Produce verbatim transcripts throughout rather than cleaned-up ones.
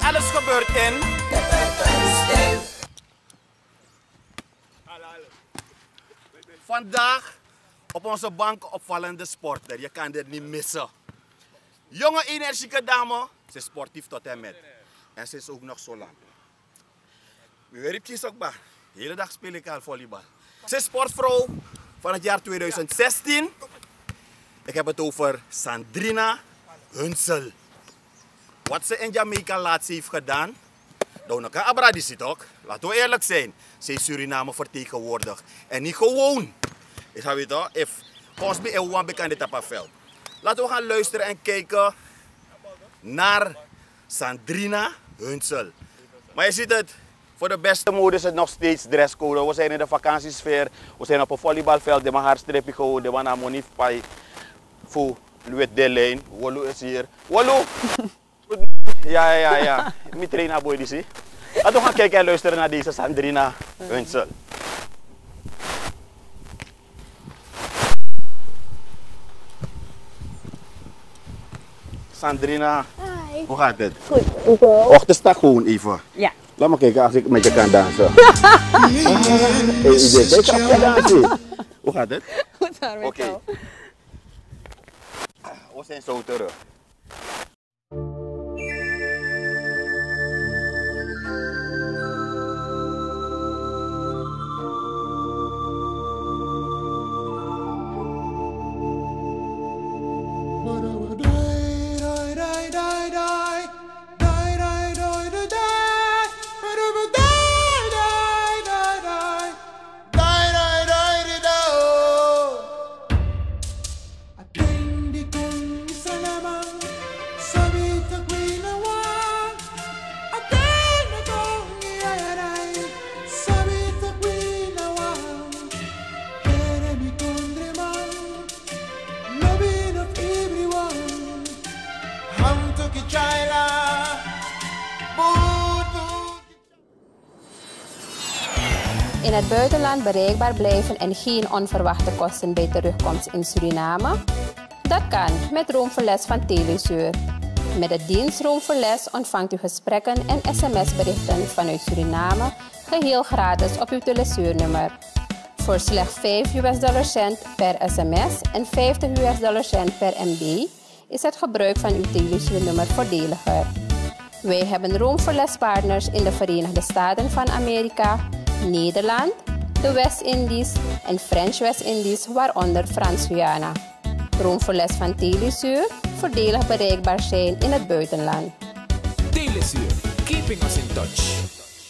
alles gebeurt in... De Buitensdeel. Vandaag op onze bank opvallende sporter. Je kan dit niet missen. Jonge energieke dame. Ze is sportief tot en met. En ze is ook nog zo lang. Wie weet ook maar. De hele dag speel ik al volleybal. Ze is sportvrouw van het jaar tweeduizend zestien. Ik heb het over Sandrina Hunsel. Wat ze in Jamaica laatst heeft gedaan, nou, dan kan Abradisi toch? Laten we eerlijk zijn. Ze is Suriname vertegenwoordigd. En niet gewoon. Ik ga weten, if Cosby en Wambi kan dit op een veld. Laten we gaan luisteren en kijken naar Sandrina Hunsel. Maar je ziet het, voor de beste mode is het nog steeds dresscode. We zijn in de vakantiesfeer. We zijn op een volleybalveld. De mag haar streepje gehouden. De man moet bij voor Louis de lijn. Wolu is hier. Wolu! Ja, ja, ja. Ik train naar boy die zie. Laten we gaan kijken en luisteren naar deze Sandrina Hunsel. Sandrina, hi. Hoe gaat het? Goed, hoeveel? Ochtend sta gewoon even. Ja. Laat me kijken als ik met je kan dansen. Hey, idee, kijk of je dansen. Hoe gaat het? Goed hoor, met Oké. jou. We zijn zo terug. In het buitenland bereikbaar blijven en geen onverwachte kosten bij terugkomst in Suriname? Dat kan met Roomverles van Telesur. Met de dienst Roomverles ontvangt u gesprekken en sms-berichten vanuit Suriname geheel gratis op uw Telesuurnummer. Voor slechts vijf U S dollar cent per sms en vijftig U S dollar cent per M B is het gebruik van uw Telesuurnummer voordeliger. Wij hebben Roomverles partners in de Verenigde Staten van Amerika, Nederland, de West-Indies en French West-Indies, waaronder Frans-Guyana. Roomverles van Telesur, voordelig bereikbaar zijn in het buitenland. Telesur, keeping us in touch.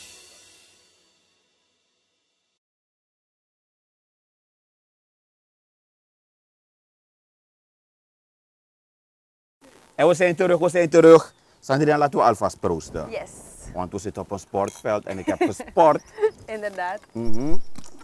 En we zijn terug, we zijn terug. Sandrina, laten we alvast proosten. Yes. Want we zitten op een sportveld en ik heb gesport. Inderdaad. Mm-hmm.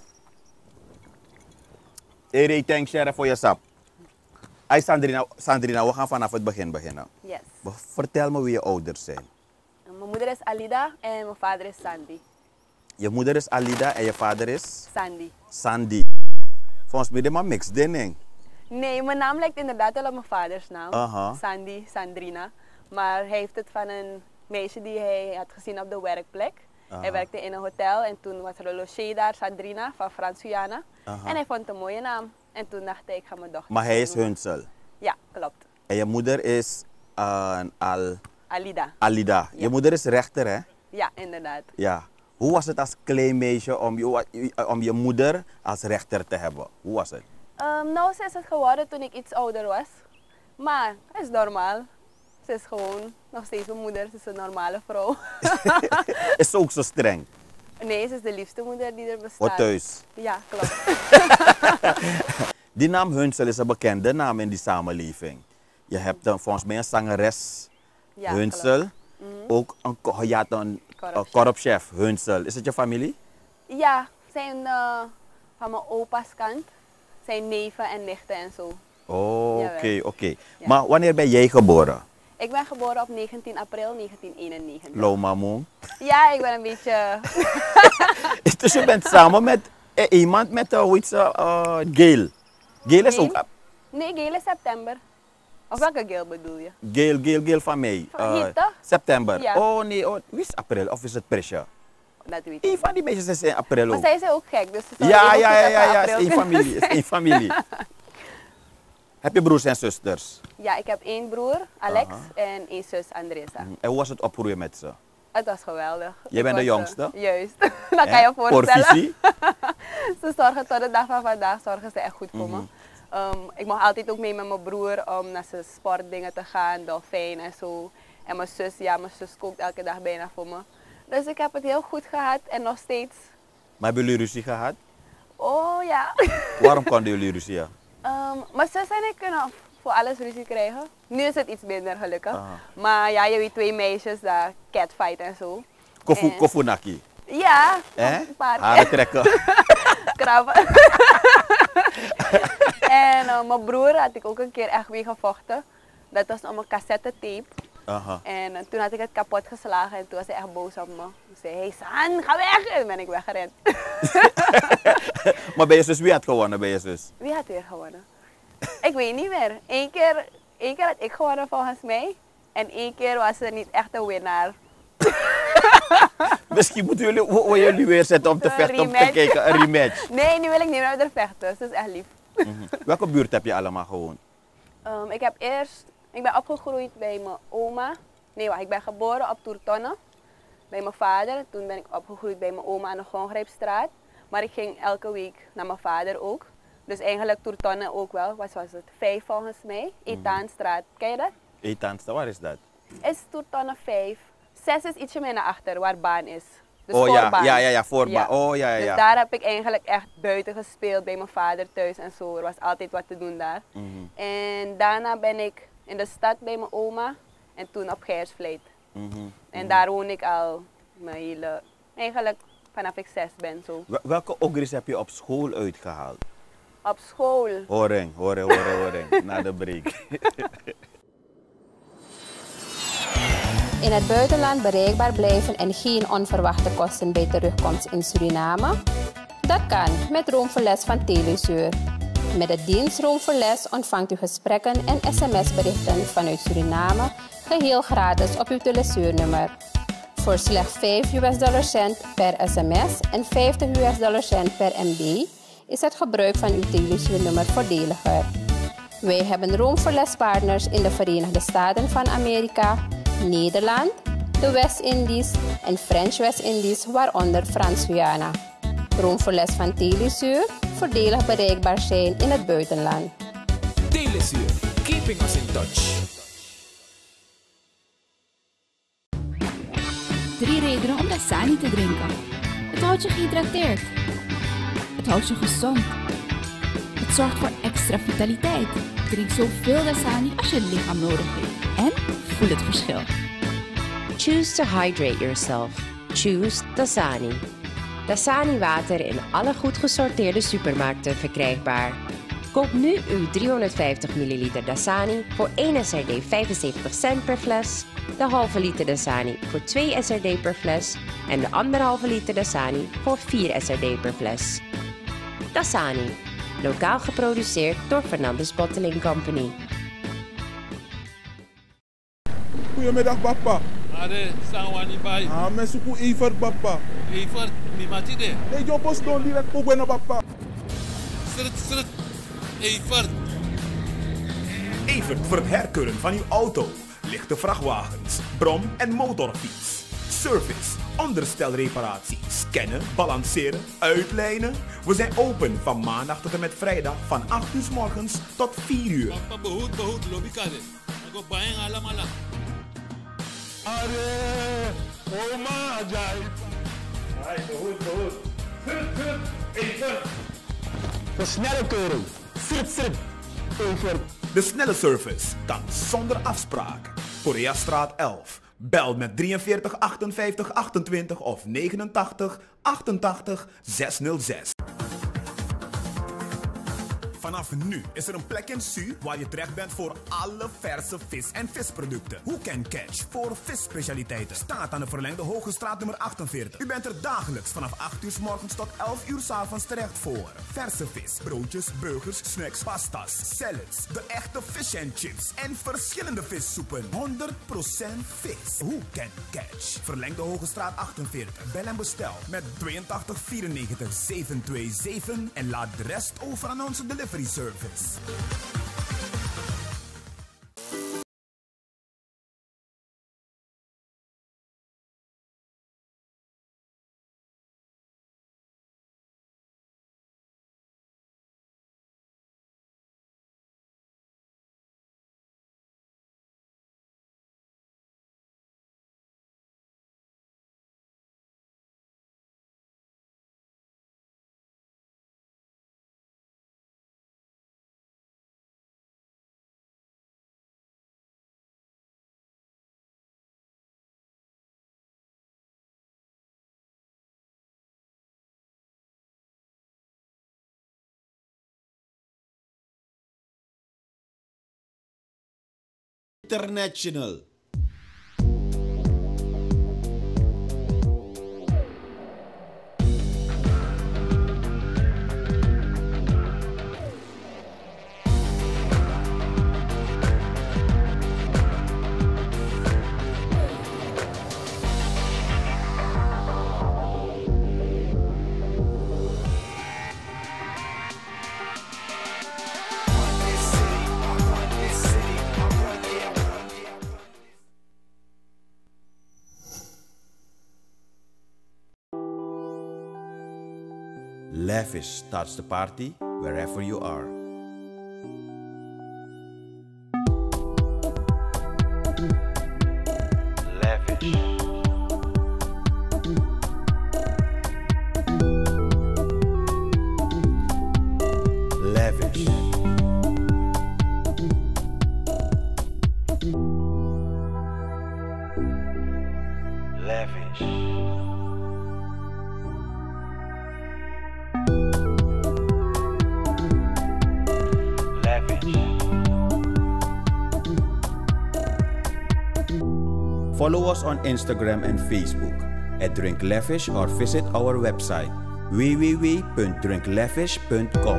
Eri, thanks Sheriff voor je sap. Hey Sandrina, Sandrina, we gaan vanaf het begin beginnen. Yes. Vertel me wie je ouders zijn. Mijn moeder is Alida en mijn vader is Sandy. Je moeder is Alida en je vader is? Sandy. Sandy. Volgens mij is maar mix ding. Nee, mijn naam lijkt inderdaad wel op mijn vaders naam. Aha. Sandy, Sandrina. Maar hij heeft het van een meisje die hij had gezien op de werkplek. Aha. Hij werkte in een hotel en toen was er een logé daar, Sandrina, van Frans-Guyana. Aha. En hij vond een mooie naam. En toen dacht hij, ik ga mijn dochter Maar hij is noemen. Hunsel. Ja, klopt. En je moeder is uh, Al... Alida. Alida. Je Ja. moeder is rechter, hè? Ja, inderdaad. Ja. Hoe was het als klein meisje om je, om je moeder als rechter te hebben? Hoe was het? Um, nou, ze is het geworden toen ik iets ouder was. Maar het is normaal. Ze is gewoon nog steeds mijn moeder. Ze is een normale vrouw. Is ze ook zo streng? Nee, ze is de liefste moeder die er bestaat. Wat thuis? Ja, klopt. Die naam Hunsel is een bekende naam in die samenleving. Je hebt dan volgens mij een zangeres, Ja, Hunsel. klopt. Mhm. Ook een, ko- je had een Korpschef. uh, korpschef, Hunsel. Is het je familie? Ja, zijn uh, van mijn opa's kant. Zijn neven en nichten en zo. Oh, oké, Jawel. oké. Okay. Ja. Maar wanneer ben jij geboren? Ik ben geboren op negentien april negentien eenennegentig. Loma Moon. Ja, ik ben een beetje... Dus je bent samen met eh, iemand met uh, hoe heet ze, uh, Gail. Gail is Nee. ook... Nee, Gail is september. Of welke Gail bedoel je? Gail, Gail, Gail van mei. Van hier, toch? September. Ja. Oh nee, oh, wie is april? Of is het Prisha? Dat weet ik Een niet. van die meisjes is in april Maar ook. zij is ook gek, dus ze zou Ja, heel ja, goed ja, even ja, ja, april is één kunnen familie. Is zijn. één familie. Heb je broers en zusters? Ja, ik heb één broer, Alex, Aha. en één zus, Andressa. En hoe was het opgroeien met ze? Het was geweldig. Jij Ik bent de was, jongste? uh, juist. Dat kan je je Voor voorstellen. visie? Ze zorgen tot de dag van vandaag, zorgen ze echt goed voor Mhm. me. Um, ik mag altijd ook mee met mijn broer om naar zijn sportdingen te gaan, dolfijn en zo. En mijn zus, ja, mijn zus kookt elke dag bijna voor me. Dus ik heb het heel goed gehad en nog steeds. Maar hebben jullie ruzie gehad? Oh ja. Waarom konden jullie ruzie? Ja? Um, mijn zus en ik kunnen voor alles ruzie krijgen. Nu is het iets minder gelukkig. Ah. Maar ja, je weet twee meisjes, daar catfight en zo. Kofu, En- kofunaki. Ja, Eh? een paar Haren trekken. krabben. En uh, mijn broer had ik ook een keer echt weer gevochten. Dat was om een cassettetape. Aha. En uh, toen had ik het kapot geslagen en toen was hij echt boos op me. Toen zei hij, San, ga weg! En toen ben ik weggerend. Maar bij je zus, wie had gewonnen bij je zus? Wie had weer gewonnen? Ik weet niet meer. Eén keer, één keer had ik gewonnen volgens mij. En één keer was er niet echt een winnaar. Misschien moeten jullie, hoe, hoe jullie weer zetten om te Een vechten, om te rematch. kijken. Een rematch. Nee, nu wil ik niet meer met haar vechten. Dus dat is echt lief. Mhm. Welke buurt heb je allemaal gewoond? Um, ik heb eerst, ik ben opgegroeid bij mijn oma. Nee, wacht, ik ben geboren op Toertonne. Bij mijn vader. Toen ben ik opgegroeid bij mijn oma aan de Gongrijpstraat. Maar ik ging elke week naar mijn vader ook. Dus eigenlijk Toertonne ook wel. Wat was het? Vijf volgens mij. Etaanstraat. Ken je dat? Etaansta, waar is dat? Is Toertonne vijf. Zes is ietsje meer naar achter, waar baan is. Dus oh ja, voorbaan. ja, ja, ja, voorbaan. Oh ja, ja, Dus ja. daar heb ik eigenlijk echt buiten gespeeld bij mijn vader thuis en zo. Er was altijd wat te doen daar. Mhm. En daarna ben ik in de stad bij mijn oma en toen op Geijersvliet. Mhm. En daar woon ik al mijn hele, eigenlijk vanaf ik zes ben zo. Wel- Welke ogres heb je op school uitgehaald? Op school. Horing, horing, horing, horing. Na de break. In het buitenland bereikbaar blijven en geen onverwachte kosten bij terugkomst in Suriname? Dat kan met Roomverles van Telesur. Met de dienst Roomverles ontvangt u gesprekken en sms-berichten vanuit Suriname geheel gratis op uw Telesuurnummer. Voor slechts vijf U S-dollar cent per sms en vijftig U S-dollar cent per M B is het gebruik van uw Telesuurnummer voordeliger. Wij hebben Roomverles-partners in de Verenigde Staten van Amerika, Nederland, de West-Indies en French West-Indies, waaronder Frans-Guyana. Roomverles van Telesur, voordelig bereikbaar zijn in het buitenland. Telesur, keeping us in touch. Drie redenen om Dasani te drinken. Het houdt je gehydrateerd. Het houdt je gezond. Het zorgt voor extra vitaliteit. Drink zoveel Dasani als je lichaam nodig heeft. En voel het verschil. Choose to hydrate yourself. Choose Dasani. Dasani water in alle goed gesorteerde supermarkten verkrijgbaar. Koop nu uw driehonderdvijftig milliliter Dasani voor één S R D vijfenzeventig cent per fles, de halve liter Dasani voor twee S R D per fles en de anderhalve liter Dasani voor vier S R D per fles. Dasani, lokaal geproduceerd door Fernandes Bottling Company. Goedemiddag, papa. Are, sangwani bai. Ah, men suku Evert, papa. Evert, mi mati de. Hey, yo, post don direct po bueno, papa. Srit, srit. Evert. Evert voor het herkeuren van uw auto, lichte vrachtwagens, brom- en motorfiets. Service, onderstelreparatie, scannen, balanceren, uitlijnen. We zijn open van maandag tot en met vrijdag van acht uur 's morgens tot vier uur. Papa behoed, behoed, lobby kade. Ako bayang alam alam. Are, oma, ajay. Ay, behoed, behoed. Srit, srit. Evert. Versnelle keuring. Srit, srit. Evert. De snelle service kan zonder afspraak. Koreastraat elf. Bel met drieënveertig achtenvijftig achtentwintig of negenentachtig achtentachtig zeshonderdzes. Vanaf nu is er een plek in Su waar je terecht bent voor alle verse vis- en visproducten. Hoek en Catch voor visspecialiteiten staat aan de verlengde Hogestraat nummer achtenveertig. U bent er dagelijks vanaf acht uur 's morgens tot elf uur 's avonds terecht voor verse vis, broodjes, burgers, snacks, pasta's, salads, de echte fish and chips en verschillende vissoepen. honderd procent vis. Hoek en Catch. Verlengde Hogestraat achtenveertig. Bel en bestel met tweeëntachtig vierennegentig zevenhonderdzevenenveertig en laat de rest over aan onze delivery service. International. Lavish starts the party wherever you are. Lavish. Lavish. Lavish. Follow us on Instagram and Facebook at Drink Lavish or visit our website w w w dot drink lavish dot com.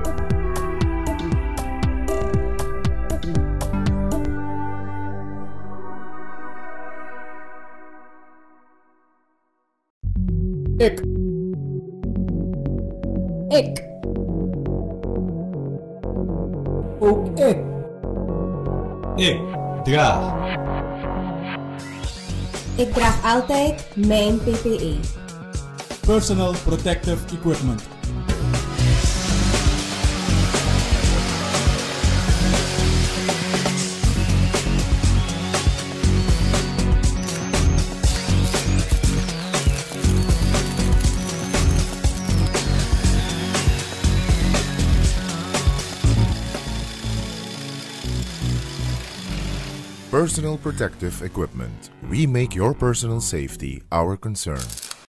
Ik. Ik. Ook ik. Ik draag. Ik draag altijd mijn P P E. Personal Protective Equipment. Personal Protective Equipment. We make your personal safety our concern.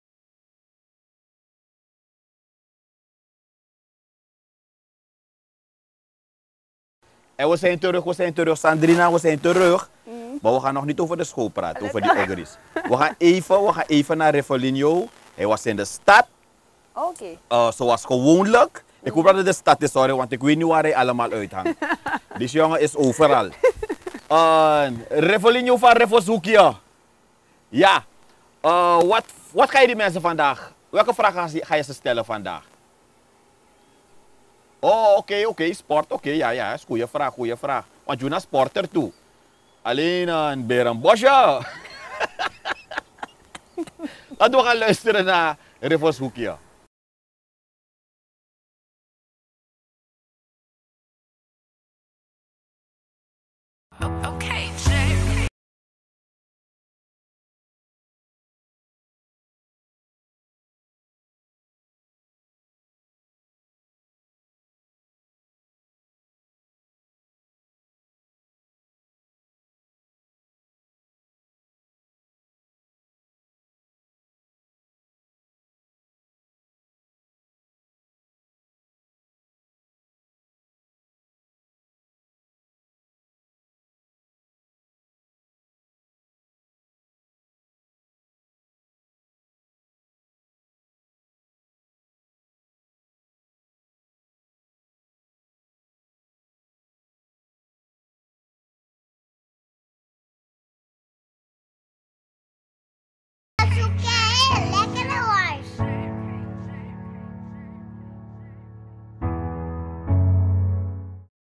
En we zijn terug, we zijn terug. Sandrina, we zijn terug. Mm. Maar we gaan nog niet over de school praten, over die eggeries. We gaan even, we gaan even naar Revolinho. Hij was in de stad. Oké. Okay. Uh, zoals gewoonlijk. Mm. Ik hoop dat het de stad is, sorry, want ik weet niet waar hij allemaal uithangt. Die jongen is overal. Uh, Revolinho van Revozoekia. Ja. Uh, wat, wat ga je die mensen vandaag? Welke vraag ga je, ga je ze stellen vandaag? Oh, oké, okay, oké. Okay. Sport, oké. Okay. Ja, ja. Is goede vraag, goede vraag. Want je naar sporter toe. Alleen een berenbosje. Laten we gaan luisteren naar Revozoekia.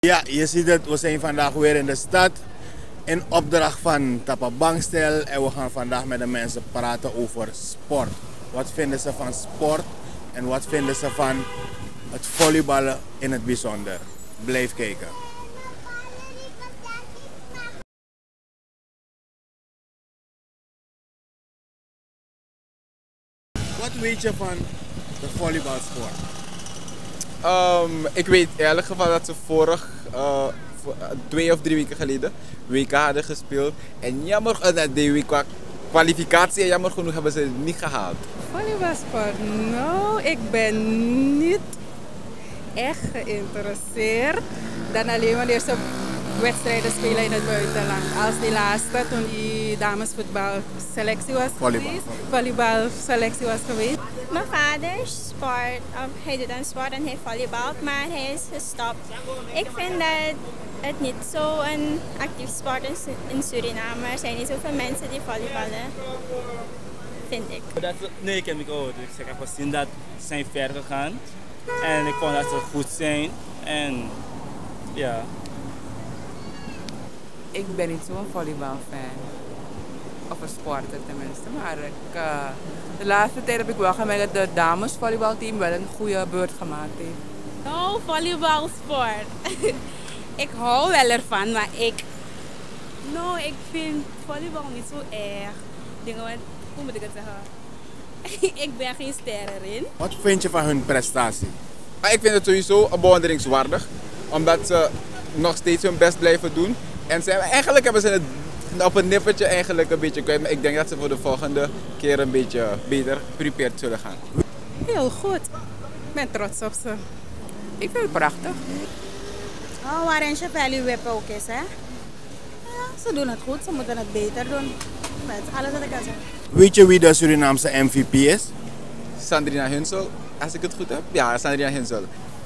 Ja, je ziet het, we zijn vandaag weer in de stad. In opdracht van Tapa Bankstel. En we gaan vandaag met de mensen praten over sport. Wat vinden ze van sport en wat vinden ze van het volleyballen in het bijzonder. Blijf kijken. Wat weet je van de volleybalsport? Um, ik weet eerlijk geval dat ze vorig, uh, twee of drie weken geleden W K hadden gespeeld. En jammer uh, dat de qua kwalificatie en jammer genoeg hebben ze het niet gehaald. Volleybalsport? Nou, ik ben niet echt geïnteresseerd dan alleen wanneer ze wedstrijden spelen in het buitenland. Als die laatste, toen die damesvoetbalselectie was Volleybal. geweest, volleybalselectie was geweest. Mijn vader sport, um, hij doet aan sport en hij volleybalt, maar hij is gestopt. Ik vind dat het niet zo een actief sport is in Suriname. Er zijn niet zoveel mensen die volleyballen, vind ik. Dat, nee, ik heb ik ook. Dus ik heb gezien dat ze zijn ver gegaan en ik vond dat ze goed zijn en ja. Ik ben niet zo'n volleybalfan. Of een sporter tenminste. Maar ik, uh, de laatste tijd heb ik wel gemerkt dat het damesvolleybalteam wel een goede beurt gemaakt heeft. Oh, volleybalsport. Ik hou wel ervan, maar ik... Nou, ik vind volleybal niet zo erg. Dingen, wat, hoe moet ik het zeggen? Ik ben geen ster erin. Wat vind je van hun prestatie? Maar ik vind het sowieso bewonderingswaardig. Omdat ze nog steeds hun best blijven doen. En ze hebben, eigenlijk hebben ze het op een nippertje eigenlijk een beetje kwijt. Maar ik denk dat ze voor de volgende keer een beetje beter prepared zullen gaan. Heel goed. Ik ben trots op ze. Ik vind het prachtig. Oh, waarin je value whip ook is, hè? Ja, ze doen het goed, ze moeten het beter doen. Dat is alles wat ik kan zeggen. Weet je wie de Surinaamse M V P is? Sandrina Hunsel, als ik het goed heb. Ja, Sandrina Hunsel.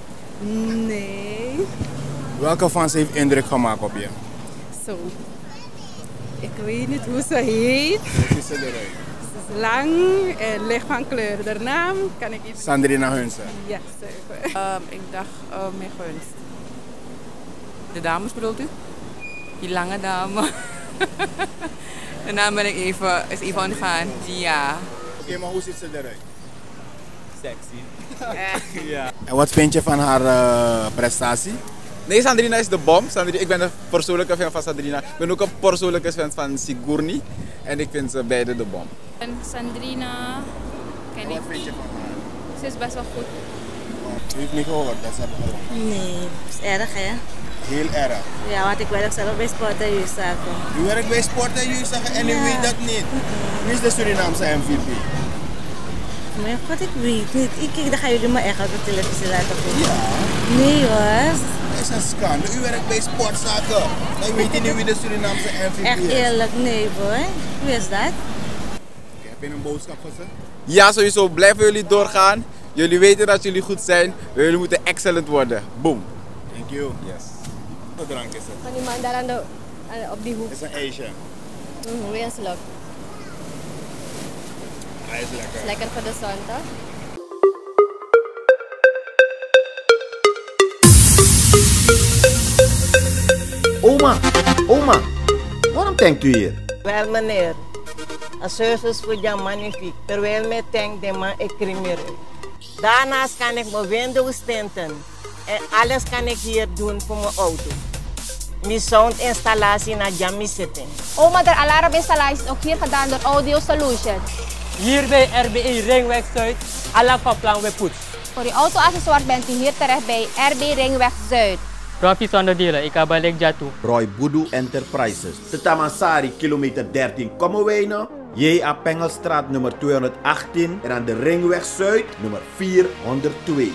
Nee. Welke fans heeft indruk gemaakt op je? Zo. Ik weet niet hoe ze heet. Hoe ziet ze eruit? Ze is lang en licht van kleur. De naam kan ik niet... Sandrina Hunsel. Ja, zeker. Um, ik dacht uh, mijn gunst. De dames bedoelt u? Die lange dame. De naam ben ik even, is even ontgaan. Ja. Oké, okay, maar hoe ziet ze eruit? Sexy. Ja. En wat vind je van haar uh, prestatie? Nee, Sandrina is de bom. Sandrina, ik ben een persoonlijke fan van Sandrina. Ik ben ook een persoonlijke fan van Sigurni. En ik vind ze beide de bom. En Sandrina ken ik. Wat vind je van haar? Ze is best wel goed. U heeft niet gehoord dat ze hebben gewonnen? Nee, dat is erg hè? Heel erg? Ja, want ik werk zelf bij Sport en Jeugdzaken. U werkt bij Sport en Jeugdzaken en u ja. weet dat niet? Wie is de Surinaamse M V P? Mijn god, ik weet niet. Ik, ik, dan gaan jullie me echt op de televisie laten zien. Ja? Nee hoor. Dat is een schande. U werkt bij Sportzaken. Dan weet je niet wie de Surinaamse M V P is. Echt eerlijk, nee boy. Wie is dat? Okay, heb je een boodschap voor ze? Ja, sowieso. Blijven jullie doorgaan. Jullie weten dat jullie goed zijn. Jullie moeten excellent worden. Boom. Thank you. Yes. Wat drank is het? Van die man daar aan de, aan, op die hoek. Het is een ijsje. Mm, wezenlijk. Hij is lekker. Is lekker voor de zon, toch? Oma, oma, waarom denkt u hier? Wel meneer, als service voor jou magnifiek, terwijl mij denkt de man ik cremeer. Daarnaast kan ik mijn windows tinten en alles kan ik hier doen voor mijn auto. Mijn soundinstallatie naar Jammy zitten. Oma, de alarminstallatie is ook hier gedaan door Audio Solutions. Hier bij R B E Ringweg Zuid, alle koplaan we poets. Voor uw auto-accessoires bent u hier terecht bij R B Ringweg Zuid. Profit onderdelen, ik heb balik jatu. Roy Boedu Enterprises. De Tamansari, kilometer dertien, Kommerwijnen. J A Pengelstraat nummer tweehonderdachttien en aan de Ringweg Zuid nummer vierhonderdtwee.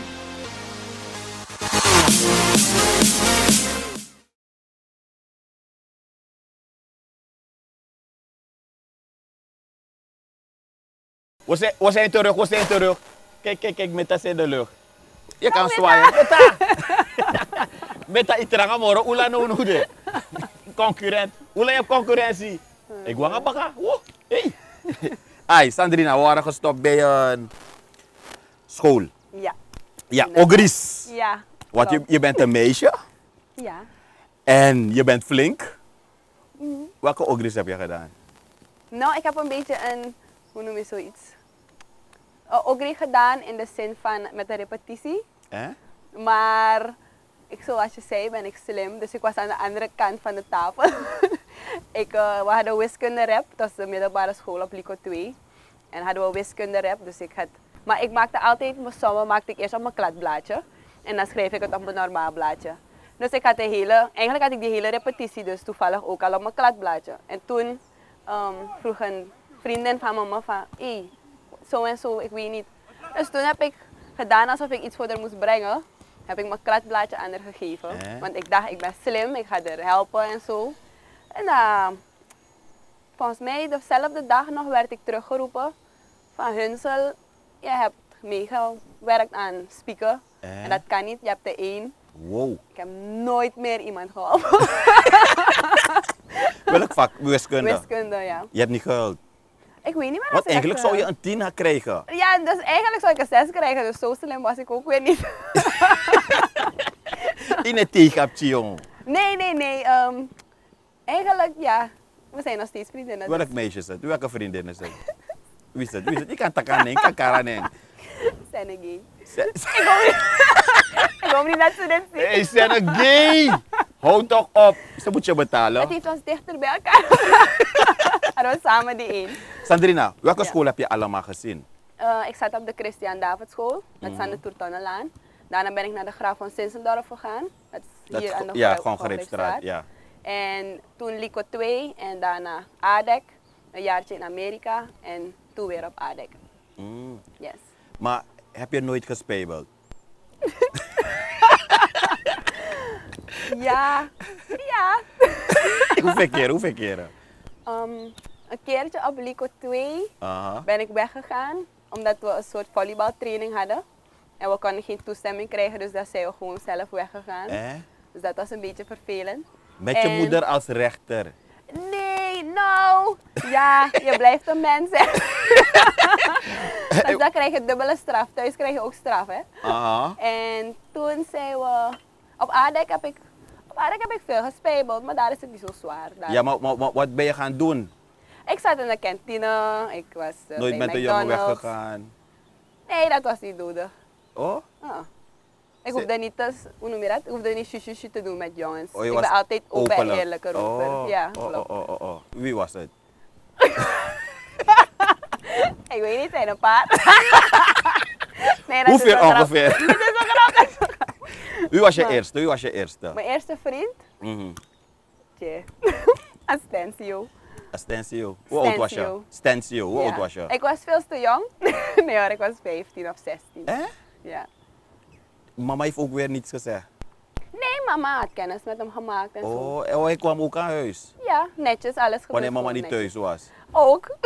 We zijn, we zijn terug, we zijn terug. Kijk, kijk, kijk, Meta is in de lucht. Je kan zwaaien. Meta! Meta, ik tranga morgen. Oela no no de. Concurrent. Oela, je hebt concurrentie. Ik wou gaan bakken. Hey. Ai, Sandrina, we waren gestopt bij een school. Ja. Ja, Ogris. Ja. Want je, je bent een meisje. Ja. En je bent flink. Mhm. Welke ogres heb je gedaan? Nou, ik heb een beetje een, hoe noem je zoiets? Een ogre gedaan in de zin van met een repetitie. Eh? Maar, ik, zoals je zei, ben ik slim. Dus ik was aan de andere kant van de tafel. ik, uh, we hadden wiskunde rap, dat was de middelbare school op Lico twee. En hadden we wiskunde rap, dus ik had... Maar ik maakte altijd mijn sommen maakte ik eerst op mijn kladblaadje. En dan schreef ik het op mijn normaal blaadje. Dus ik had de hele, eigenlijk had ik die hele repetitie dus toevallig ook al op mijn kladblaadje. En toen um, vroeg een vriendin van mama van, hé, hey, zo en zo, ik weet niet. Dus toen heb ik gedaan alsof ik iets voor haar moest brengen. Heb ik mijn kladblaadje aan haar gegeven. Eh? Want ik dacht, ik ben slim, ik ga haar helpen en zo. En uh, volgens mij dezelfde dag nog werd ik teruggeroepen van Hunsel, je hebt meegewerkt aan spieken. Eh? En dat kan niet, je hebt er één. Wow. Ik heb nooit meer iemand geholpen. Welk vak? Wiskunde? Wiskunde, ja. Je hebt niet gehuild. Ik weet niet meer. Want eigenlijk zou je een tien gaan krijgen. Ja, dus eigenlijk zou ik een zes krijgen, dus zo slim was ik ook weer niet. In het tegenhapje, jong. Nee, nee, nee. Um, eigenlijk, ja. We zijn nog steeds vriendinnen. Welk meisje is het? Welke vriendin is het? Wie is het? Wie is het? Je kan takken in, kan karanen. Zijn een gay. Ik hoop niet, ik hoop niet dat ze dit zien. Hey, zijn een gay! Houd toch op. Ze moet je betalen. Het heeft ons dichter bij elkaar. Hadden we samen die één. Sandrina, welke Ja. school heb je allemaal gezien? Uh, ik zat op de Christian David School. Dat is Mhm. aan de Toertonnenlaan. Daarna ben ik naar de Graaf van Sinsendorf gegaan. Dat is Dat hier is aan de go- ja, Grijp- gewoon Greepstraat, ja. En toen Lico twee en daarna A D E C. Een jaartje in Amerika en toen weer op A D E C. Mm. Yes. Maar heb je nooit gespijbeld? Ja. Ja. Hoeveel keer? Hoeveel keren? Um, een keertje op Lico twee Aha. ben ik weggegaan. Omdat we een soort volleybaltraining hadden. En we konden geen toestemming krijgen, dus daar zijn we gewoon zelf weggegaan. Eh? Dus dat was een beetje vervelend. Met je En- moeder als rechter. Nee, nou. Ja, je blijft een mens, hè. Dus dan krijg je dubbele straf. Thuis krijg je ook straf, hè. Aha. En toen zijn we... Op A D E C heb ik, op A D E C heb ik veel gespijbeld, maar daar is het niet zo zwaar. Daar. Ja, maar, maar, maar wat ben je gaan doen? Ik zat in de kantine, ik was uh, Nooit bij met de jongen McDonald's. weggegaan? Nee, dat was niet nodig. Oh? Ah. Ik hoefde niet, te, hoe noem je dat? Ik hoefde niet shushu te doen met jongens. Oh, je ik was ben altijd open en openlijk. eerlijk erover. Oh, Ja, oh, klopt. oh, oh, oh, oh. Wie was het? Ik weet niet, zijn een paar. Nee, dat Hoeveel is een grap. ongeveer? Dit is een grap, dat is een grap. Wie was je Maar- eerste? Wie was je eerste? Mijn eerste vriend? Mhm. Tje. Astencio. Astencio. Hoe oud was je? Stencio. Stencio. Hoe Ja. oud was je? Ik was veel te jong. Nee hoor, ik was vijftien of zestien. Eh? Ja. Mama heeft ook weer niets gezegd. Nee, mama had kennis met hem gemaakt en zo. Oh, en hij kwam ook aan huis. Ja, netjes, alles gebeurt Wanneer mama gewoon niet netjes. thuis was. Ook.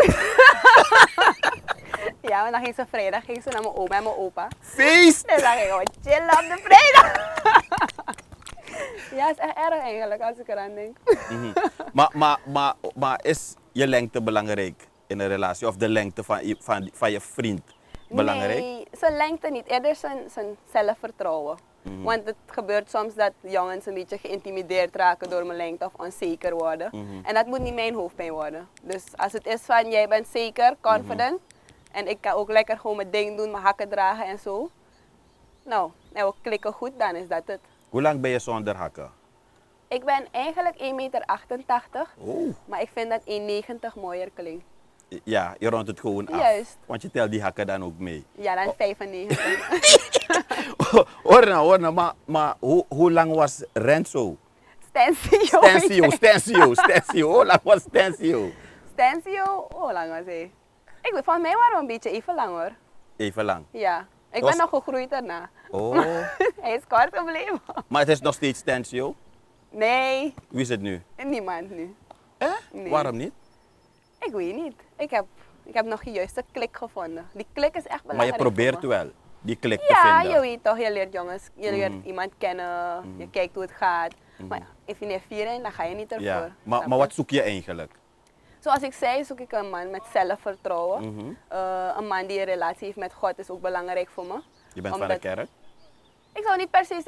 Ja, maar dan ging ze vrijdag ging ze naar mijn oma en mijn opa. Feest! En dan ging we chillen op de vrijdag. Ja, het is echt erg eigenlijk als ik eraan denk. Mhm. maar, maar, maar, maar is je lengte belangrijk in een relatie? Of de lengte van je, van, van je vriend belangrijk? Nee, zijn lengte niet. Eerder zijn, zijn zelfvertrouwen. Mhm. Want het gebeurt soms dat jongens een beetje geïntimideerd raken door mijn lengte of onzeker worden. Mhm. En dat moet niet mijn hoofdpijn worden. Dus als het is van jij bent zeker, confident. En ik kan ook lekker gewoon mijn ding doen, mijn hakken dragen en zo. Nou, en we klikken goed, dan is dat het. Hoe lang ben je zonder hakken? Ik ben eigenlijk één meter achtentachtig. Oh. Maar ik vind dat één negentig mooier klinkt. Ja, je rondt het gewoon af. Juist. Want je telt die hakken dan ook mee. Ja, dan vijfennegentig. Hoor nou, hoor nou, maar, maar hoe, hoe lang was Renzo? Stensio. Stensio, Stensio, Stensio. Hoe lang was Stensio? Stensio, hoe lang was hij? Ik weet, van mij waren we een beetje even lang hoor. Even lang. Ja, ik Was- ben nog gegroeid daarna. Oh. Hij is kort gebleven. Maar het is nog steeds Stensio? Nee, Wie is het nu? niemand nu. Eh? Nee. Waarom niet? Ik weet niet. Ik heb, ik heb nog de juiste klik gevonden. Die klik is echt Maar belangrijk. je probeert voor me. wel die klik te Ja, vinden. je weet toch, je leert jongens, je leert Mhm. iemand kennen, je kijkt hoe het gaat. Maar als je niet vieren, dan ga je niet ervoor. Ja. snap Maar, je? maar wat zoek je eigenlijk? Zoals ik zei, zoek ik een man met zelfvertrouwen. Mhm. Eh, een man die een relatie heeft met God is ook belangrijk voor me. Je bent van Omdat- de kerk? Ik zou niet per se zeggen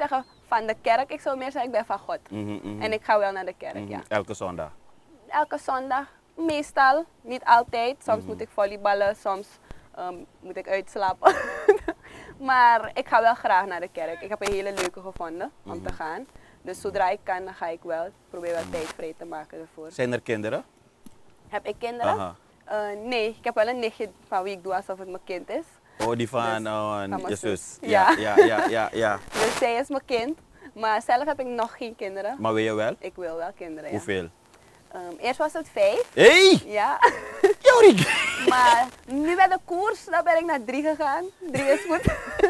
van de kerk. Ik zou meer zeggen, ik ben van God. Mhm, mhm. En ik ga wel naar de kerk, Mhm. ja. Elke zondag. Elke zondag, meestal, niet altijd. Soms Mhm. moet ik volleyballen, soms um, moet ik uitslapen. Maar ik ga wel graag naar de kerk. Ik heb een hele leuke gevonden om Mhm. te gaan. Dus zodra ik kan, dan ga ik wel. Ik probeer wel tijd vrij te maken ervoor. Zijn er kinderen? Heb ik kinderen? Aha. Uh, nee, ik heb wel een nichtje van wie ik doe alsof het mijn kind is. Oh, die van, Dus, oh, van mijn je zus. zus. Ja. Ja, ja, ja, ja, ja. Dus zij is mijn kind. Maar zelf heb ik nog geen kinderen. Maar wil je wel? Ik wil wel kinderen, ja. Hoeveel? Um, eerst was het vijf. Hey! Ja. Jorik! Maar nu bij de koers, dan ben ik naar drie gegaan. Drie is goed.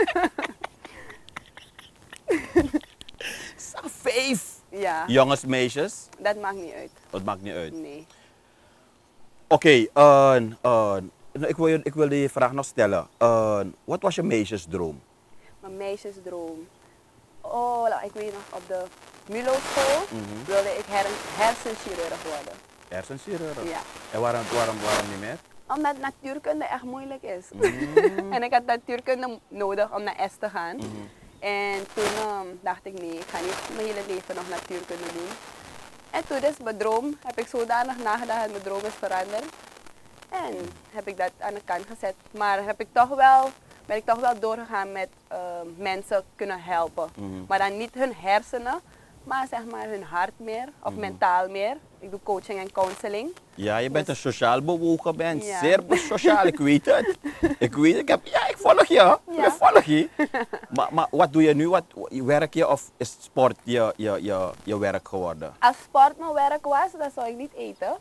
Vijf! Ja. Jongens, meisjes? Dat maakt niet uit. Dat maakt niet uit. Nee. Oké, okay, uh, uh, ik, wil je, ik wil je vraag nog stellen. Uh, wat was je meisjesdroom? Mijn meisjesdroom. Oh, nou, ik weet nog, op de Mulo school Mhm. wilde ik her hersenchirurg worden. Hersenchirurg? Ja. En waarom, waarom, waarom niet meer? Omdat natuurkunde echt moeilijk is. Mm. En ik had natuurkunde nodig om naar S te gaan. Mhm. En toen um, dacht ik, nee, ik ga niet mijn hele leven nog natuurkunde doen. En toen is mijn droom, heb ik zodanig nagedacht dat mijn droom is veranderd. En heb ik dat aan de kant gezet. Maar heb ik toch wel, ben ik toch wel doorgegaan met uh, mensen kunnen helpen. Mhm. Maar dan niet hun hersenen, maar zeg maar hun hart meer, of Mhm. mentaal meer. Ik doe coaching en counseling. Ja, je bent een sociaal bewogen mens. Ja. Zeer sociaal, ik weet het. Ik weet het. Ik heb, ja, ik volg je. Ja. Ik volg je. Maar, maar wat doe je nu? Wat, werk je of is sport je, je, je, je werk geworden? Als sport mijn werk was, dan zou ik niet eten.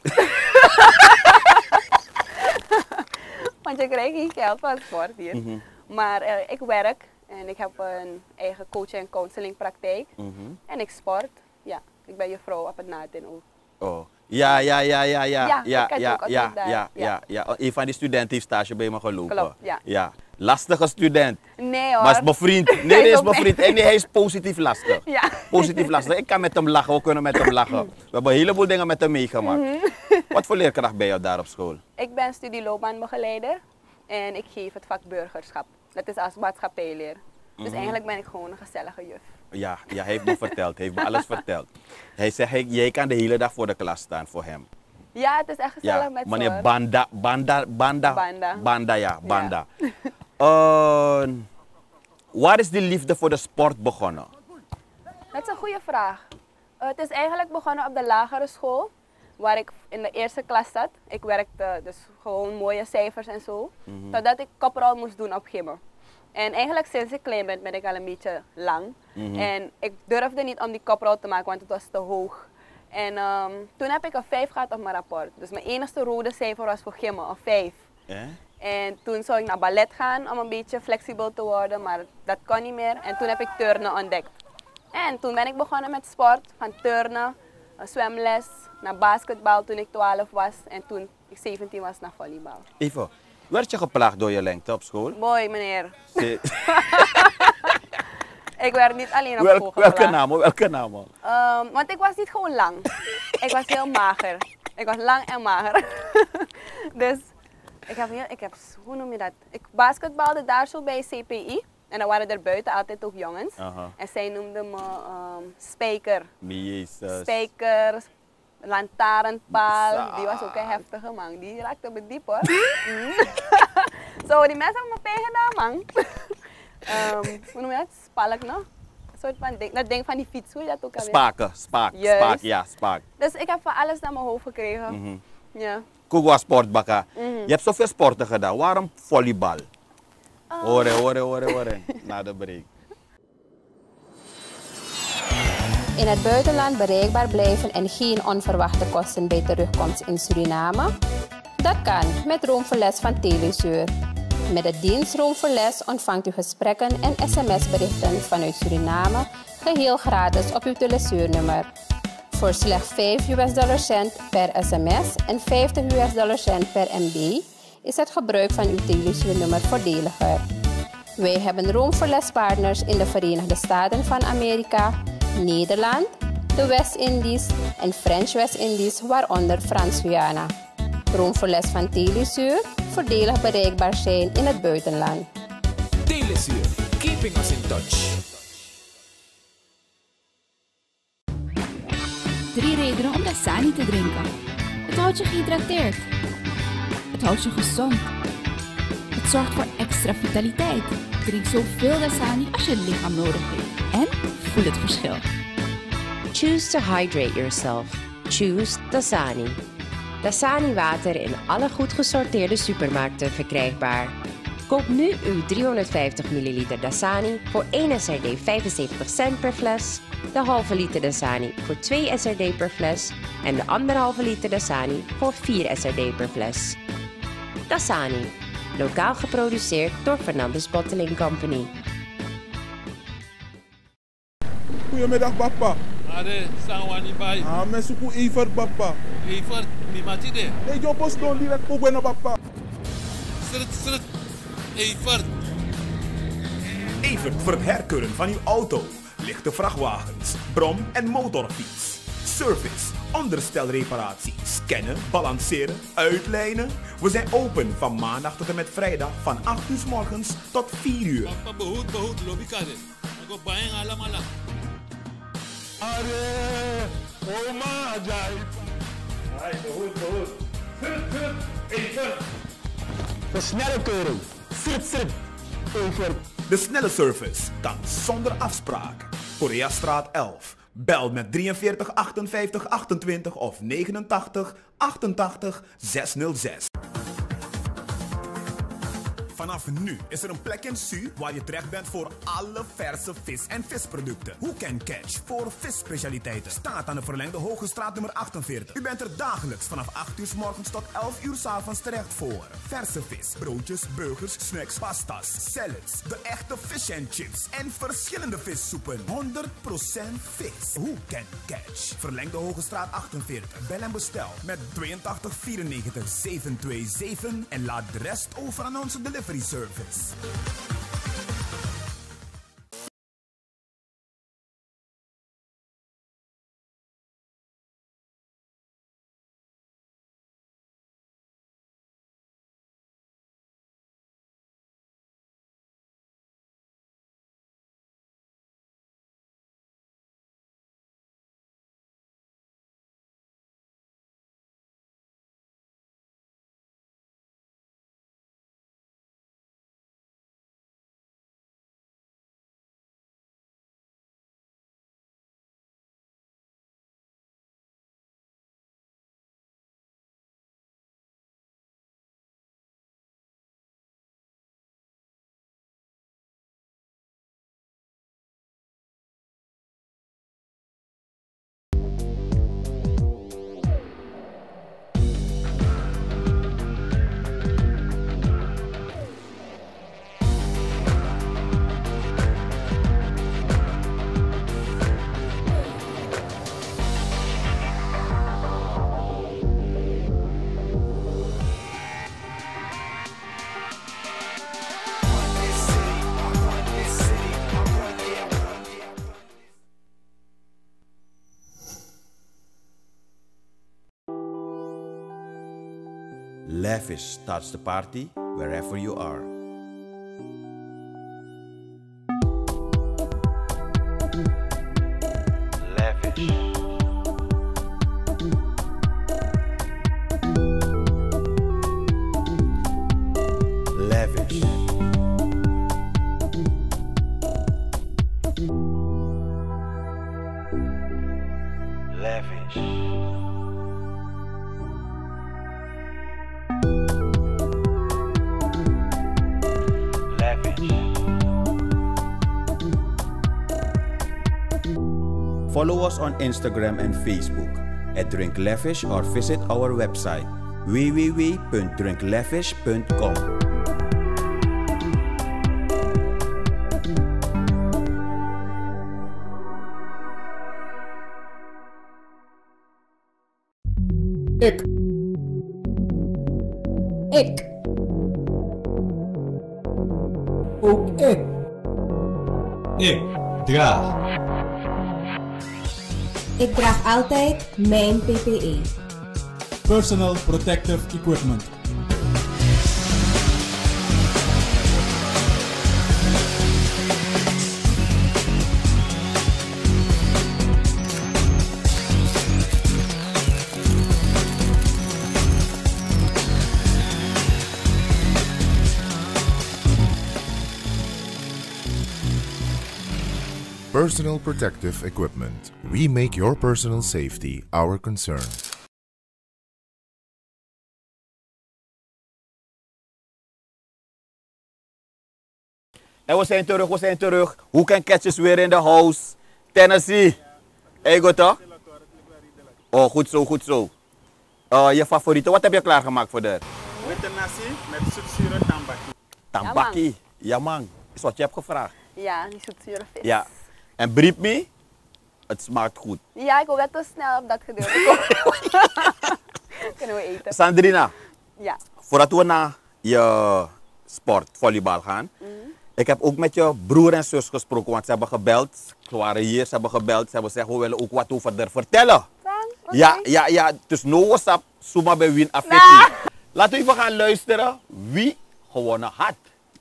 Want je krijgt geen geld van sport hier. Mhm. Maar uh, ik werk en ik heb een eigen coaching en counseling praktijk. Mhm. En ik sport. Ja, ik ben juffrouw op het Natin ook. Oh. Ja, ja, ja, ja, ja. Ja, ja, ik had ja, ook altijd ja, daar. ja, ja, ja. Een van die studenten heeft stage bij me gelopen. Klopt, ja. Ja. Lastige student. Nee hoor. Maar is mijn vriend. Nee, Hij nee, is is ook mijn mee. vriend. En nee, hij is positief lastig. Ja. Positief lastig. Ik kan met hem lachen, we kunnen met hem lachen. We hebben een heleboel dingen met hem meegemaakt. Mhm. Wat voor leerkracht ben je daar op school? Ik ben studieloopbaanbegeleider en ik geef het vak burgerschap. Dat is als maatschappijleer. Dus Mhm. eigenlijk ben ik gewoon een gezellige juf. Ja, ja, hij heeft me verteld. Hij heeft me alles verteld. Hij zegt, hey, jij kan de hele dag voor de klas staan voor hem. Ja, het is echt gezellig Ja, met meneer z'n- Banda, Banda, Banda, Banda. Banda, ja, Banda. Uh, waar is die liefde voor de sport begonnen? Dat is een goede vraag. Uh, het is eigenlijk begonnen op de lagere school, waar ik in de eerste klas zat. Ik werkte dus gewoon mooie cijfers en zo, Mhm. totdat ik kopral moest doen op gymmen. En eigenlijk sinds ik klein ben, ben ik al een beetje lang. Mhm. En ik durfde niet om die kopral te maken, want het was te hoog. En um, toen heb ik een vijf gehad op mijn rapport. Dus mijn enige rode cijfer was voor gymmen, een vijf. Eh? En toen zou ik naar ballet gaan om een beetje flexibel te worden, maar dat kon niet meer. En toen heb ik turnen ontdekt. En toen ben ik begonnen met sport, van turnen, een zwemles, naar basketbal toen ik twaalf was. En toen ik zeventien was, naar volleybal. Even, werd je geplaagd door je lengte op school? Mooi meneer. Ze- Ik werd niet alleen op Welk- school welke geplaagd. naam? Welke naam? Um, want ik was niet gewoon lang. Ik was heel mager. Ik was lang en mager. Dus ik heb, heel, ik heb, hoe noem je dat? Ik basketbalde daar zo bij C P I. En dan waren er buiten altijd ook jongens. Aha. En zij noemden me um, Spijker. Jezus. Spijker, lantaarnpaal. Sa- Die was ook een heftige man. Die raakte me diep hoor. Mm. Zo, die mensen hebben me pijn gedaan man. um, hoe noem je dat? Spalk nog? Een soort van ding, dat ding van die fiets, hoe je dat ook alweer? Spaken, spaak, Juist. spaak, ja, spaak. Dus ik heb van alles naar mijn hoofd gekregen. Mhm. Ja. Kugwa sportbakka. Mhm. Je hebt zoveel sporten gedaan. Waarom volleybal? Oh. Horen, horen, horen, horen. Na de break. In het buitenland bereikbaar blijven en geen onverwachte kosten bij terugkomst in Suriname? Dat kan met Room voor Les van Telesur. Met de dienst Room voor Les ontvangt u gesprekken en sms-berichten vanuit Suriname geheel gratis op uw Telesuurnummer. Voor slechts vijf U S-dollar cent per sms en vijftig U S-dollar cent per M B is het gebruik van uw Telesuurnummer voordeliger. Wij hebben Room voor Les partners in de Verenigde Staten van Amerika, Nederland, de West-Indies en French West-Indies, waaronder Frans-Guyana. Room voor Les van Telesur, voordelig bereikbaar zijn in het buitenland. Telesur, keeping us in touch. drie redenen om Dasani te drinken. Het houdt je gehydrateerd. Het houdt je gezond. Het zorgt voor extra vitaliteit. Drink zoveel Dasani als je lichaam nodig heeft. En voel het verschil. Choose to hydrate yourself. Choose Dasani. Dasani water in alle goed gesorteerde supermarkten verkrijgbaar. Koop nu uw driehonderdvijftig milliliter Dasani voor één S R D vijfenzeventig cent per fles, de halve liter Dasani voor twee S R D per fles en de anderhalve liter Dasani voor vier S R D per fles. Dasani, lokaal geproduceerd door Fernandes Bottling Company. Goedemiddag, papa. Are, sangwani bai. Ah, men suku Evert, papa. Evert, ni mati de. Hey, yo post don direct po bueno, papa. Srit, srit. Evert. Evert voor het herkeuren van uw auto, lichte vrachtwagens, brom- en motorfiets. Service, onderstelreparatie, scannen, balanceren, uitlijnen. We zijn open van maandag tot en met vrijdag van acht uur 's morgens tot vier uur. Papa behoed, behoed, lobby kade. Ako bayang alam alam. Are, oma, jai. Hai, behoed, behoed. Srit, srit. Evert. De snelle keuring. Srit, srit. Evert. De snelle service kan zonder afspraak. Koreastraat elf. Bel met drieënveertig achtenvijftig achtentwintig of negenentachtig achtentachtig zeshonderdzes. Vanaf nu is er een plek in Su waar je terecht bent voor alle verse vis- en visproducten. Who Can Catch voor visspecialiteiten staat aan de verlengde Hogestraat nummer achtenveertig. U bent er dagelijks vanaf acht uur 's morgens tot elf uur 's avonds terecht voor. Verse vis, broodjes, burgers, snacks, pasta's, salads, de echte fish and chips en verschillende vissoepen. honderd procent vis. Who Can Catch. Verlengde Hogestraat achtenveertig. Bel en bestel met tweeëntachtig vierennegentig zevenhonderdzevenenzeventig en laat de rest over aan onze delivery service. Lavish starts the party wherever you are. Lavish. Lavish. Lavish. Follow us on Instagram and Facebook at Drink Lavish or visit our website w w w dot drink lavish dot com. Ik. Ik. Ook ik. Ik draag. Ik draag altijd mijn P P E. Personal Protective Equipment. Personal protective equipment. We make your personal safety our concern. En we zijn terug, we zijn terug. Hoek en Catch is weer in de house. Tennessee. Hey, goed toch? Oh, goed zo, goed zo. Uh, je favoriete, wat heb je klaargemaakt voor de? Witte nasi met zoetzure tambaki. Tambaki. Ja man, is wat je hebt gevraagd. Ja, die zoetzure vis. Ja. En brief me, het smaakt goed. Ja, ik wil wel te snel op dat gedeelte komen. Kunnen we eten. Sandrina. Ja. Voordat we naar je sport, volleybal gaan. Mm. Ik heb ook met je broer en zus gesproken, want ze hebben gebeld. Ze waren hier, ze hebben gebeld. Ze hebben gezegd, we willen ook wat over haar vertellen. Okay. Ja, ja, ja. Dus no WhatsApp, Suma bij Win Affetti. Nah. Laten we even gaan luisteren wie gewonnen had.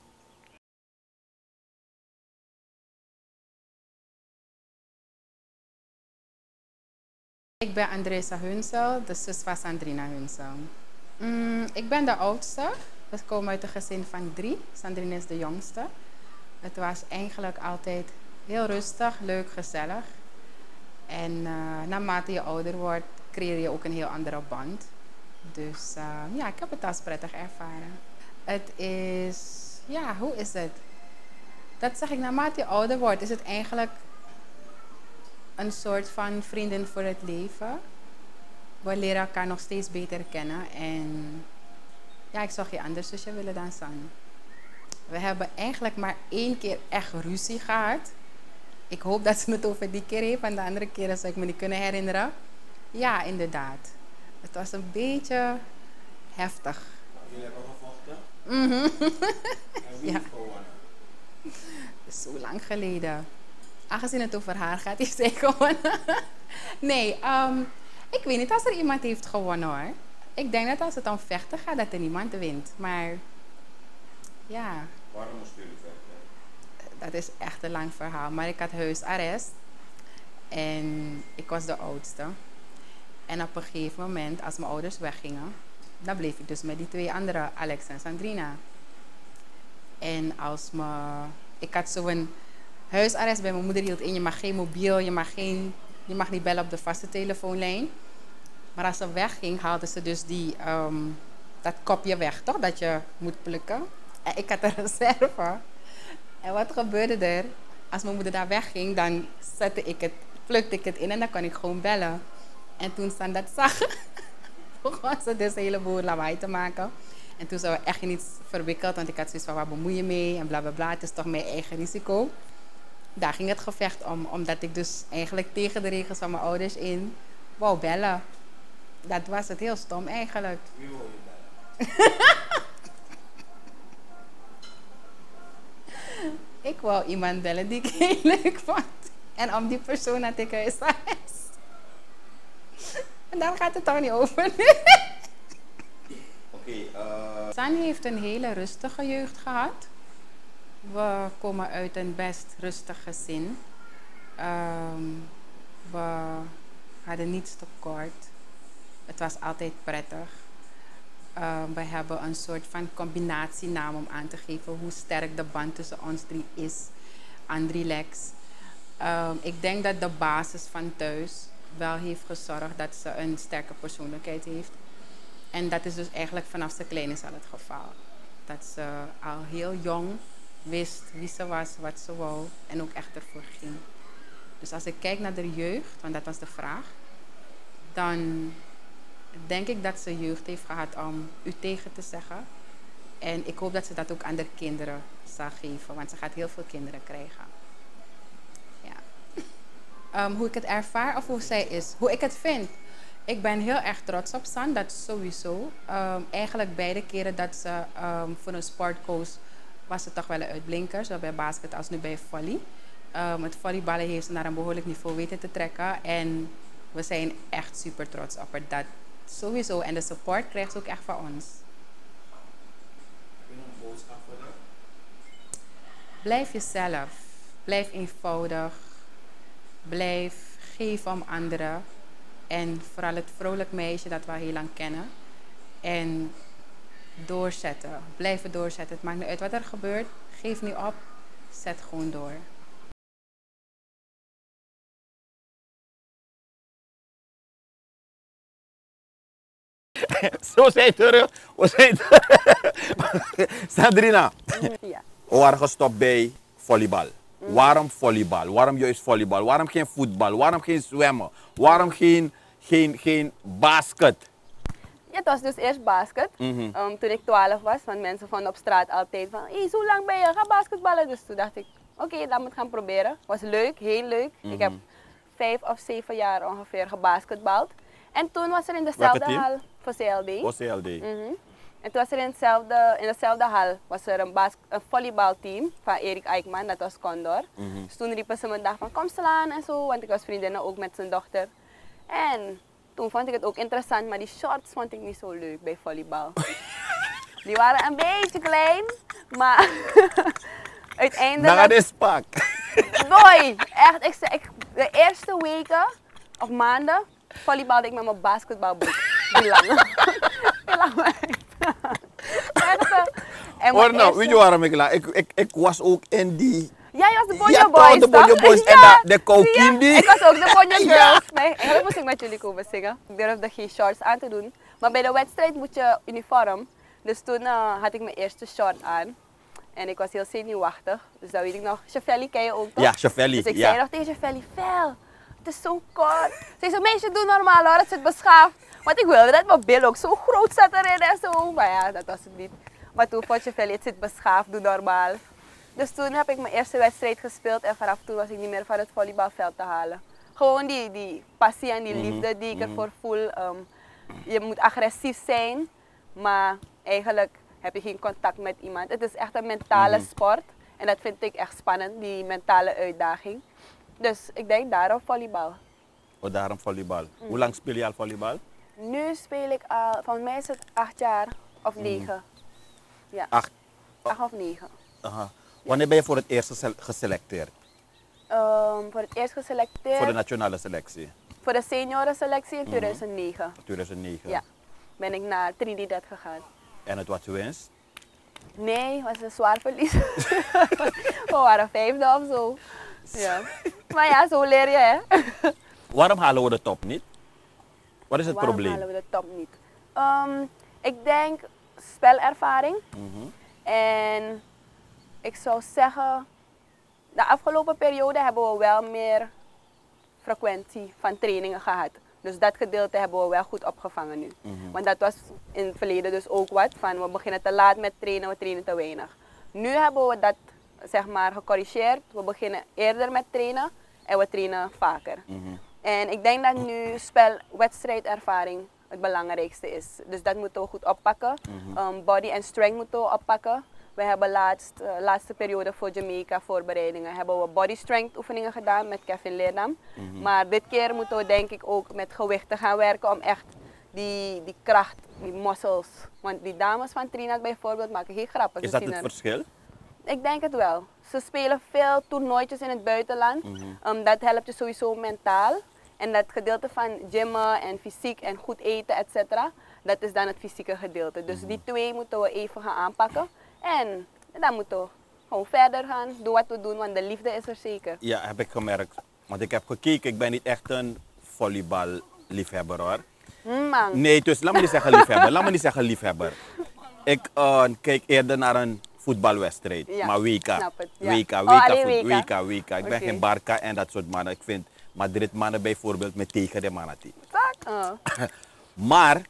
Ik ben Andresa Hunsel, de zus van Sandrina Hunsel. Mm, ik ben de oudste. We komen uit een gezin van drie. Sandrina is de jongste. Het was eigenlijk altijd heel rustig, leuk, gezellig. En uh, naarmate je ouder wordt, creëer je ook een heel andere band. Dus uh, ja, ik heb het als prettig ervaren. Het is, ja, hoe is het? Dat zeg ik, naarmate je ouder wordt, is het eigenlijk een soort van vriendin voor het leven. We leren elkaar nog steeds beter kennen. En ja, ik zou geen ander zusje willen dan San. We hebben eigenlijk maar één keer echt ruzie gehad. Ik hoop dat ze het over die keer heeft, want de andere keren zou ik me niet kunnen herinneren. Ja, inderdaad. Het was een beetje heftig. Jullie hebben gevochten? Mhm. En wie ja. heeft gewonnen? Zo lang geleden. Aangezien het over haar gaat, heeft zij gewonnen. Nee, um, ik weet niet als er iemand heeft gewonnen hoor. Ik denk dat als het om vechten gaat, dat er niemand wint. Maar ja. Waarom moesten jullie vechten? Dat is echt een lang verhaal. Maar ik had huisarrest. En ik was de oudste. En op een gegeven moment, als mijn ouders weggingen, dan bleef ik dus met die twee andere, Alex en Sandrina. En als me, ik had zo'n huisarrest bij mijn moeder hield in. Je mag geen mobiel, je mag, geen, je mag niet bellen op de vaste telefoonlijn. Maar als ze wegging, haalden ze dus die, um, dat kopje weg, toch? Dat je moet plukken. En ik had een reserve. En wat gebeurde er? Als mijn moeder daar wegging, dan zette ik het, plukte ik het in en dan kon ik gewoon bellen. En toen San dat zag, begon ze dus een heleboel lawaai te maken. En toen zijn we echt in iets verwikkeld, want ik had zoiets van, waar bemoei je mee? En bla bla bla, het is toch mijn eigen risico. Daar ging het gevecht om, omdat ik dus eigenlijk tegen de regels van mijn ouders in wou bellen. Dat was het, heel stom eigenlijk. Wie wil je bellen? Ik wou iemand bellen die ik heel leuk vond. En om die persoon had ik huisarrest. En daar gaat het toch niet over. Oké. Okay, uh... San heeft een hele rustige jeugd gehad. We komen uit een best rustig gezin. Um, we hadden niets tekort. Het was altijd prettig. Uh, we hebben een soort van combinatienaam om aan te geven hoe sterk de band tussen ons drie is. Andrilex. Uh, ik denk dat de basis van thuis wel heeft gezorgd dat ze een sterke persoonlijkheid heeft. En dat is dus eigenlijk vanaf ze klein is al het geval. Dat ze al heel jong wist wie ze was, wat ze wou en ook echt ervoor ging. Dus als ik kijk naar de jeugd, want dat was de vraag, dan denk ik dat ze jeugd heeft gehad om u tegen te zeggen. En ik hoop dat ze dat ook aan de kinderen zal geven, want ze gaat heel veel kinderen krijgen. Ja. Um, hoe ik het ervaar of hoe zij is, hoe ik het vind. Ik ben heel erg trots op San, dat sowieso. Um, eigenlijk beide keren dat ze um, voor een sport koos, was ze toch wel een uitblinker. Zowel bij basket als nu bij volley. Um, het volleyballen heeft ze naar een behoorlijk niveau weten te trekken. En we zijn echt super trots op haar. Dat sowieso. En de support krijgt ze ook echt van ons. Heb je een boodschap voor haar? Blijf jezelf. Blijf eenvoudig. Blijf geven om anderen. En vooral het vrolijk meisje dat we al heel lang kennen. En doorzetten. Blijven doorzetten. Het maakt niet uit wat er gebeurt. Geef niet op. Zet gewoon door. Zo zijn terug. We zijn terug. Sandrina, Ja. we waren gestopt bij volleybal. Waarom volleybal? Waarom juist volleybal? Waarom geen voetbal? Waarom geen zwemmen? Waarom geen, geen, geen basket? Ja, het was dus eerst basket. Mhm. Um, toen ik twaalf was, want mensen vonden op straat altijd van, hé, hey, zo lang ben je, ga basketballen. Dus toen dacht ik, oké, okay, laat me het gaan proberen. Was leuk, heel leuk. Mhm. Ik heb vijf of zeven jaar ongeveer gebasketbald. En toen was er in dezelfde team? hal, voor C L D. Voor C L D. Mhm. En toen was er in, hetzelfde, in dezelfde hal was er een, bas een volleybalteam van Erik Eikman, dat was Condor. Mhm. Dus toen riepen ze me dag van kom slaan en zo, want ik was vriendinnen ook met zijn dochter. En toen vond ik het ook interessant, maar die shorts vond ik niet zo leuk bij volleybal. Die waren een beetje klein, maar uiteindelijk... Dat is pak. Boy, echt, ik, zei- ik, de eerste weken of maanden volleybalde ik met mijn basketbalbroek. Die lange. Die lange. Echt, eh, en Hoor mijn nou, eerste- weet je waarom ik laat? Ik, ik, ik was ook in die... Jij was de Bonjo Ja, Boys, toch, de Bonjo toch? Boys en Ja. de- de Kokindi. Ja, ik was ook de Bonjo Ja. Girls. Nee, eigenlijk moest ik met jullie komen zingen. Ik durfde geen shorts aan te doen. Maar bij de wedstrijd moet je uniform. Dus toen uh, had ik mijn eerste short aan. En ik was heel zenuwachtig. Dus dat weet ik nog. Chavelli ken je ook toch? Ja, Chavelli, Dus ik ja. zei nog tegen Chavelli, Vel, het is zo kort. Ze zei zo, meisje, doe normaal hoor, het zit beschaafd. Want ik wilde dat mijn bil ook zo groot zat erin en zo. Maar ja, dat was het niet. Maar toen vond Chavelli, het zit beschaafd, doe normaal. Dus toen heb ik mijn eerste wedstrijd gespeeld en vanaf toen was ik niet meer van het volleybalveld te halen. Gewoon die, die passie en die Mhm, liefde die ik mhm. ervoor voel. Ehm, je moet agressief zijn, maar eigenlijk heb je geen contact met iemand. Het is echt een mentale Mhm. sport en dat vind ik echt spannend, die mentale uitdaging. Dus ik denk daarom volleybal. Oh, daarom volleybal. Mm. Hoe lang speel je al volleybal? Nu speel ik al, volgens mij is het acht jaar of negen. Ja, Acht. acht of negen. Aha. Wanneer ben je voor het eerst gese- geselecteerd? Ehm, voor het eerst geselecteerd. Voor de nationale selectie? Voor de seniorenselectie in Mhm. tweeduizend negen. tweeduizend negen. Ja, ben ik naar Trinidad gegaan. En het was winst? Nee, het was een zwaar verlies. We waren vijfde of zo. Ja. Maar ja, zo leer je hè. Waarom halen we de top niet? Wat is het Waarom probleem? halen we de top niet? Ehm, ik denk spelervaring. Mhm. En ik zou zeggen, de afgelopen periode hebben we wel meer frequentie van trainingen gehad. Dus dat gedeelte hebben we wel goed opgevangen nu. Mhm. Want dat was in het verleden dus ook wat, van we beginnen te laat met trainen, we trainen te weinig. Nu hebben we dat zeg maar gecorrigeerd. We beginnen eerder met trainen en we trainen vaker. Mhm. En ik denk dat nu spel, wedstrijdervaring het belangrijkste is. Dus dat moeten we goed oppakken. Mhm. Um, body en strength moeten we oppakken. We hebben laatst, uh, laatste periode voor Jamaica voorbereidingen hebben we body strength oefeningen gedaan met Kevin Leerdam. Mhm. Maar dit keer moeten we denk ik ook met gewichten gaan werken om echt die, die kracht, die muscles. Want die dames van Trinidad bijvoorbeeld maken geen grappen. Is Ze dat zien het er- verschil? Ik denk het wel. Ze spelen veel toernooitjes in het buitenland. Mhm. Um, dat helpt je sowieso mentaal. En dat gedeelte van gymmen en fysiek en goed eten, et cetera, dat is dan het fysieke gedeelte. Dus die twee moeten we even gaan aanpakken. En dan moeten we gewoon verder gaan, doen wat we doen, want de liefde is er zeker. Ja, heb ik gemerkt. Want ik heb gekeken, ik ben niet echt een volleyballiefhebber hoor. Mm, man. Nee, dus laat me niet zeggen liefhebber. Laat me niet zeggen liefhebber. Ik eh, kijk eerder naar een voetbalwedstrijd. Ja, maar W K. snap het, ja. W K, W K, Oh, alleen voet- W K. W K, W K. Ik ben Oké. geen Barca en dat soort mannen. Ik vind Madrid mannen bijvoorbeeld met tegen de mannen. Oh. Maar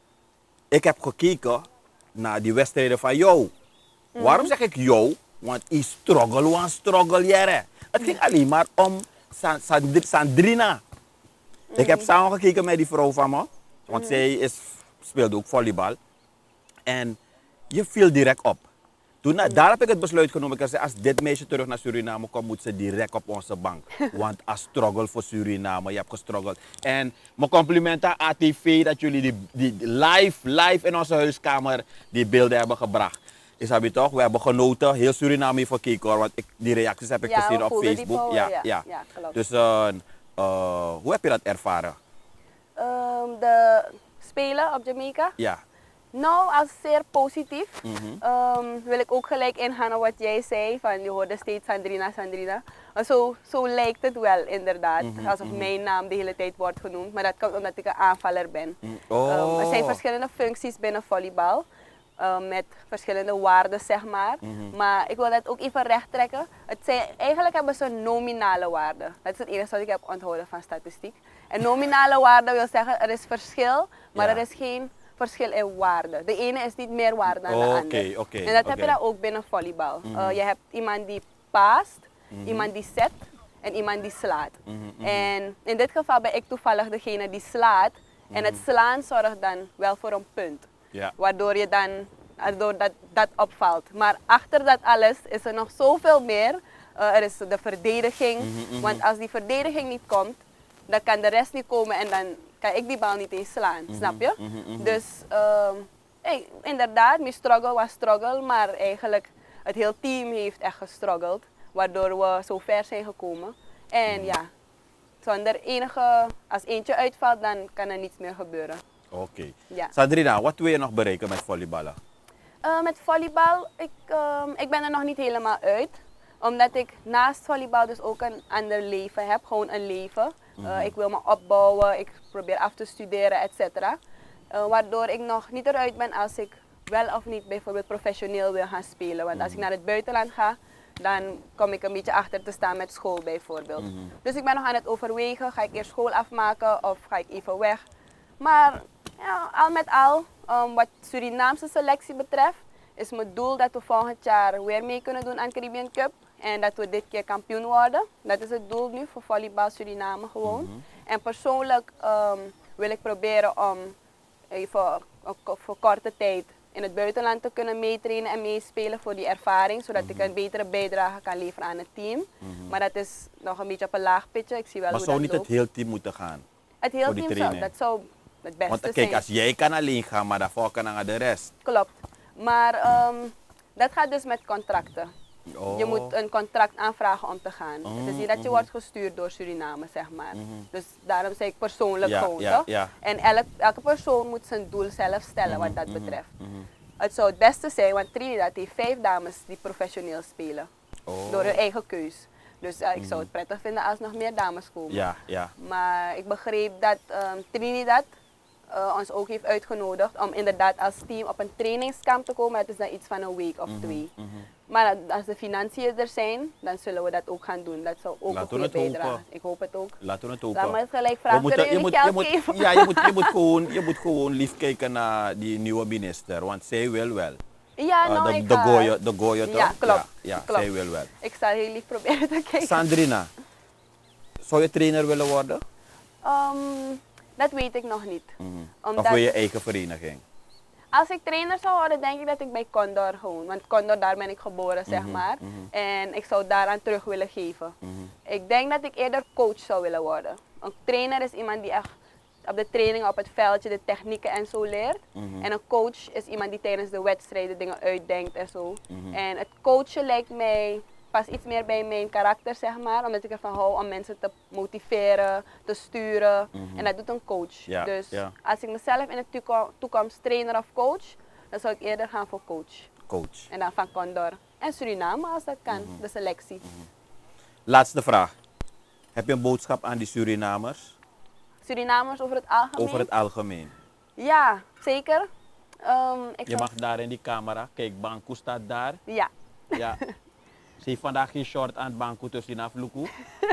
ik heb gekeken naar die wedstrijden van jou. Mhm. Waarom zeg ik jou? Want ik struggle, one struggle jaren. Het ging alleen maar om San, San- Sandrina. Ik heb samen gekeken met die vrouw van me. Want Mhm. zij is, speelde ook volleybal. En je viel direct op. Toen, na- daar heb ik het besluit genomen. Ik zei, als dit meisje terug naar Suriname komt, moet ze direct op onze bank. Want als struggle voor Suriname, je hebt gestruggeld. En mijn complimenten aan A T V dat jullie die, die live, live in onze huiskamer die beelden hebben gebracht. Is dat je toch? We hebben genoten. Heel Suriname heeft gekeken hoor. Want ik, die reacties heb ik Ja, gezien we op voelden die Facebook. power, ja, ja. ja. Ja, klopt. Dus eh, eh, hoe heb je dat ervaren? Ehm, de spelen op Jamaica? Ja. Nou, als zeer positief. Mhm. Ehm, wil ik ook gelijk ingaan op wat jij zei, van je hoorde steeds Sandrina, Sandrina. Maar zo, zo lijkt het wel inderdaad, Mhm, alsof mhm. mijn naam de hele tijd wordt genoemd. Maar dat komt omdat ik een aanvaller ben. Oh. Um, er zijn verschillende functies binnen volleybal. Um, met verschillende waarden, zeg maar. Mhm. Maar ik wil dat ook even recht trekken. Het zijn, eigenlijk hebben ze een nominale waarde. Dat is het enige wat ik heb onthouden van statistiek. En nominale waarde wil zeggen, er is verschil, maar Ja. er is geen verschil in waarde. De ene is niet meer waarde dan de Oké, ander. oké, en dat heb oké. je dan ook binnen volleybal. Mhm. Uh, je hebt iemand die paast, Mhm. iemand die zet en iemand die slaat. Mhm, mhm. En in dit geval ben ik toevallig degene die slaat. En het Mhm. slaan zorgt dan wel voor een punt. Ja. Waardoor je dan, waardoor dat, dat opvalt. Maar achter dat alles is er nog zoveel meer. Uh, er is de verdediging. Mhm, mhm. Want als die verdediging niet komt, dan kan de rest niet komen en dan kan ik die bal niet eens slaan. Mhm, Snap je? mhm, mhm. Dus um, hey, inderdaad, mijn struggle was struggle. Maar eigenlijk het hele team heeft echt gestruggeld. Waardoor we zo ver zijn gekomen. En ja, zonder enige, als eentje uitvalt, dan kan er niets meer gebeuren. Oké. Ja. Sandrina, wat wil je nog bereiken met volleyballen? Uh, met volleybal, ik, um, ik ben er nog niet helemaal uit. Omdat ik naast volleybal dus ook een ander leven heb, gewoon een leven. Uh, Mhm. Ik wil me opbouwen, ik probeer af te studeren, et cetera. Uh, waardoor ik nog niet eruit ben als ik wel of niet bijvoorbeeld professioneel wil gaan spelen. Want als ik naar het buitenland ga, dan kom ik een beetje achter te staan met school bijvoorbeeld. Mhm. Dus ik ben nog aan het overwegen, ga ik eerst school afmaken of ga ik even weg. Maar ja, al met al, um, wat Surinaamse selectie betreft, is mijn doel dat we volgend jaar weer mee kunnen doen aan Caribbean Cup. En dat we dit keer kampioen worden. Dat is het doel nu voor volleybal Suriname gewoon. Mhm. En persoonlijk um, wil ik proberen om even voor korte tijd in het buitenland te kunnen meetrainen en meespelen voor die ervaring. Zodat ik een betere bijdrage kan leveren aan het team. Mhm. Maar dat is nog een beetje op een laag pitje. Ik zie wel Maar hoe zou dat niet loopt. het hele team moeten gaan? Het hele voor die team zou, training? dat zou het beste Want zijn. kijk, als jij kan alleen gaan, maar daarvoor kan dan de rest. Klopt. Maar um, dat gaat dus met contracten. Oh. Je moet een contract aanvragen om te gaan. Mhm, Het is niet dat je mhm. wordt gestuurd door Suriname, zeg maar. Mhm. Dus daarom zeg ik persoonlijk Ja, gewoon, ja, toch? ja. En elk, elke persoon moet zijn doel zelf stellen wat dat betreft. Het zou het beste zijn, want Trinidad heeft vijf dames die professioneel spelen. Oh. Door hun eigen keus. Dus uh, ik Mhm. zou het prettig vinden als nog meer dames komen. Ja, ja. Maar ik begreep dat um, Trinidad uh, ons ook heeft uitgenodigd om inderdaad als team op een trainingskamp te komen. Het is dan iets van een week of Mhm, twee. mhm. Maar als de financiën er zijn, dan zullen we dat ook gaan doen. Dat zou ook Laten een we goede het hopen. bijdrage. Ik hoop het ook. Laten we het Laat hopen. me het gelijk vragen, kunnen je jullie moet, geld je moet, geven? Ja, je moet, je, moet gewoon, je moet gewoon lief kijken naar die nieuwe minister, want zij wil wel. Ja, Uh, nou, de, ik de ga- Goyo, de Goyo toch? Ja, klopt. Ja, ja klopt. zij wil wel. Ik zal heel lief proberen te kijken. Sandrina, zou je trainer willen worden? Um, dat weet ik nog niet. Mhm. Omdat- Of wil je eigen vereniging? Als ik trainer zou worden, denk ik dat ik bij Condor gewoon. Want Condor, daar ben ik geboren, zeg Mhm, maar. mhm. En ik zou daaraan terug willen geven. Mhm. Ik denk dat ik eerder coach zou willen worden. Een trainer is iemand die echt op de training op het veldje de technieken en zo leert. Mhm. En een coach is iemand die tijdens de wedstrijden dingen uitdenkt en zo. Mhm. En het coachen lijkt mij pas iets meer bij mijn karakter, zeg maar. Omdat ik ervan hou om mensen te motiveren, te sturen. Mhm. En dat doet een coach. Ja, Dus ja. als ik mezelf in de toekom- toekomst trainer of coach, dan zou ik eerder gaan voor coach. Coach. En dan van Condor. En Suriname als dat kan, Mhm. de selectie. Laatste vraag. Heb je een boodschap aan die Surinamers Surinamers over het algemeen? over het algemeen? Ja, zeker. Um, ik Je zou- mag daar in die camera. Kijk, Banku staat daar. Ja. Ja. Ze heeft vandaag geen short aan, Banku tussen af Luku.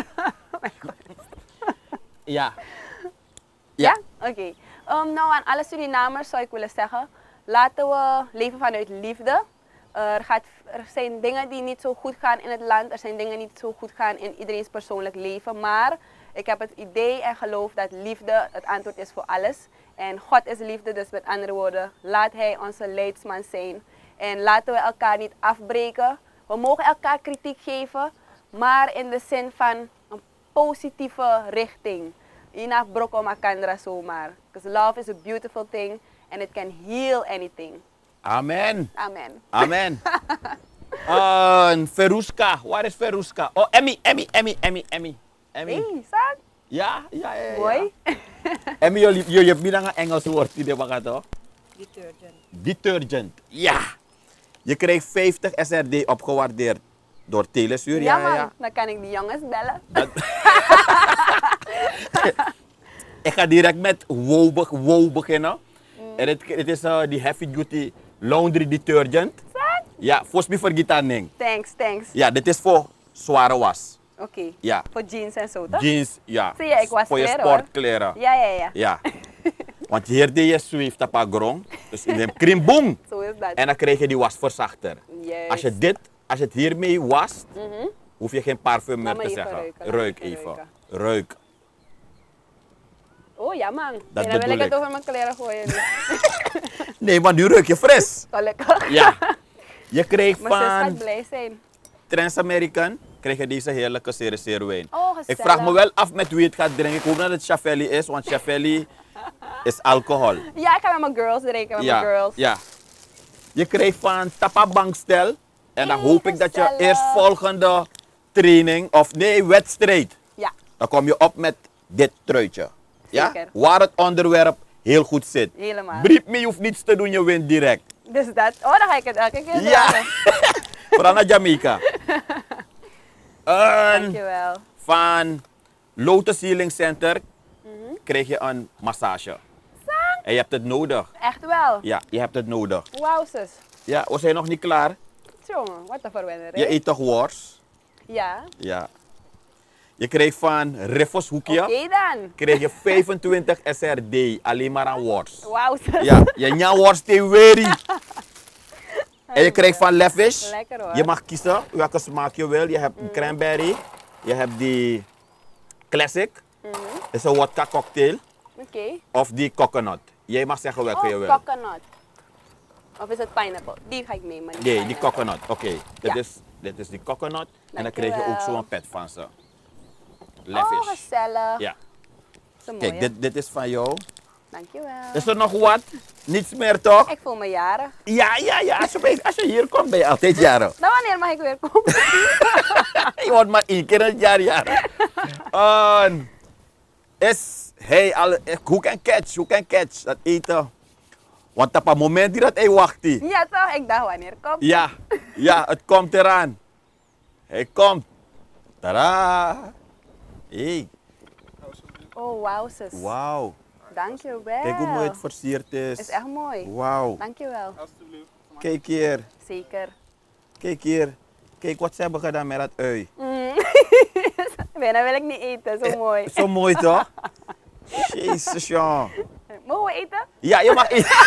Ja. Ja? Oké. Um, nou, aan alle Surinamers zou ik willen zeggen, laten we leven vanuit liefde. Er, gaat, er zijn dingen die niet zo goed gaan in het land, er zijn dingen die niet zo goed gaan in iedereen's persoonlijk leven. Maar ik heb het idee en geloof dat liefde het antwoord is voor alles. En God is liefde, dus met andere woorden, laat Hij onze leidsman zijn. En laten we elkaar niet afbreken. We mogen elkaar kritiek geven, maar in de zin van een positieve richting. Ina broko makandra zomaar. Because love is a beautiful thing and it can heal anything. Amen. Amen. Amen. Uh, Feruska. Waar is Feruska? Oh, Emmy, Emmy, Emmy, Emmy, Emmy. Emmy. Hey, San. Ja, ja, ja. ja. Mooi. Emmy, jullie jullie hebben bilang een Engels woord die dit toch? Detergent. Detergent. Ja. Je krijgt vijftig S R D opgewaardeerd. Door telesuur, Ja, ja, man. ja. ja. Dan kan ik die jongens bellen. Ik ga direct met WOW, be WOW beginnen. Mm. En het, het is uh, die heavy duty laundry detergent. Wat? Ja, volgens mij vergeet dat niet. Thanks, thanks. Ja, dit is voor zware was. Oké. Okay. Ja. Voor jeans en zo, toch? Jeans, ja. Zie je, ik was voor je kleren, sportkleren. Ja, ja, ja. Ja. Want hier deed je zweeft op een grond. Dus in de krim, boom. Zo is dat. En dan krijg je die wasverzachter. Juist. Als je dit, als je het hiermee wast, Mm-hmm. hoef je geen parfum meer Laat te me even zeggen. ruiken, Ruik laat me even. ruiken. Ruik. Oh ja, man. Dat en dan wil ik bedoel het ik. over mijn kleren gooien. Nee, maar nu ruik je fris. Gelukkig. Ja. Je kreeg Mijn zus gaat van blij zijn. Transamerican krijg je deze heerlijke Cerecer wijn. Oh, gezellig. Ik vraag me wel af met wie het gaat drinken. Ik hoop dat het Chavelli is, want Chavelli is alcohol. Ja, ik ga met mijn girls drinken, met Ja, mijn girls. ja. Je kreeg van Tapa Bankstel. En dan Hey, hoop ik dat je gezellig. eerst volgende training, of nee, wedstrijd. Ja. Dan kom je op met dit truitje. Ja? Zeker. Waar het onderwerp heel goed zit. Helemaal. Brief me, je hoeft niets te doen, je wint direct. Dus dat. Oh, dan ga ik het elke keer Ja. zeggen. Vooral naar Jamaica. En Dankjewel. van Lotus Healing Center Mhm. krijg je een massage. En je hebt het nodig. Echt wel? Ja, je hebt het nodig. Wauw, zus. Ja, we zijn nog niet klaar. Jongen, wat een verwenner, hè? Je eet toch worst? Ja. Ja. Je kreeg van Riffos Hoekje, Oké dan. kreeg je vijfentwintig S R D, alleen maar aan worst. Wauw, zus. Ja, je nja worst in Weri. En je kreeg van Lefish. Lekker, hoor. Je mag kiezen welke smaak je wil. Je hebt Mm. cranberry, je hebt die classic, Mhm. dat is een wodka cocktail, Oké. of die coconut. Jij mag zeggen welke je Oh, wil. coconut. Of is het pineapple? Die ga ik nemen. die Nee, die pineapple. coconut. Oké, dit, Ja. is, dit is die coconut. En dan krijg je ook Dankjewel. zo'n pet van ze. Oh, Lefish. gezellig. Ja. Zo mooi, Kijk, hè? dit, dit is van jou. Dankjewel. Is er nog wat? Niets meer toch? Ik voel me jarig. Ja, ja, ja. Als je, bij- als je hier komt, ben je altijd jarig. Dan wanneer mag ik weer komen? Je wordt maar één keer in het jaar jarig. En is hij al, hoe kan catch, hoe kan catch, dat eten. Want op een moment die dat hij wacht. hij. Ja toch? Ik dacht wanneer komt. Ja, ja, het komt eraan. Hij komt. Tadaa. Hey, Oh, wauw, zus. wauw. Dankjewel. Kijk hoe mooi het versierd is. Is echt mooi. Wauw. Dankjewel. Kijk hier. Zeker. Kijk hier. Kijk wat ze hebben gedaan met dat ui. Mm. Bijna wil ik niet eten, zo mooi. Zo mooi toch? Jezus, ja. Mogen we eten? Ja, je mag eten.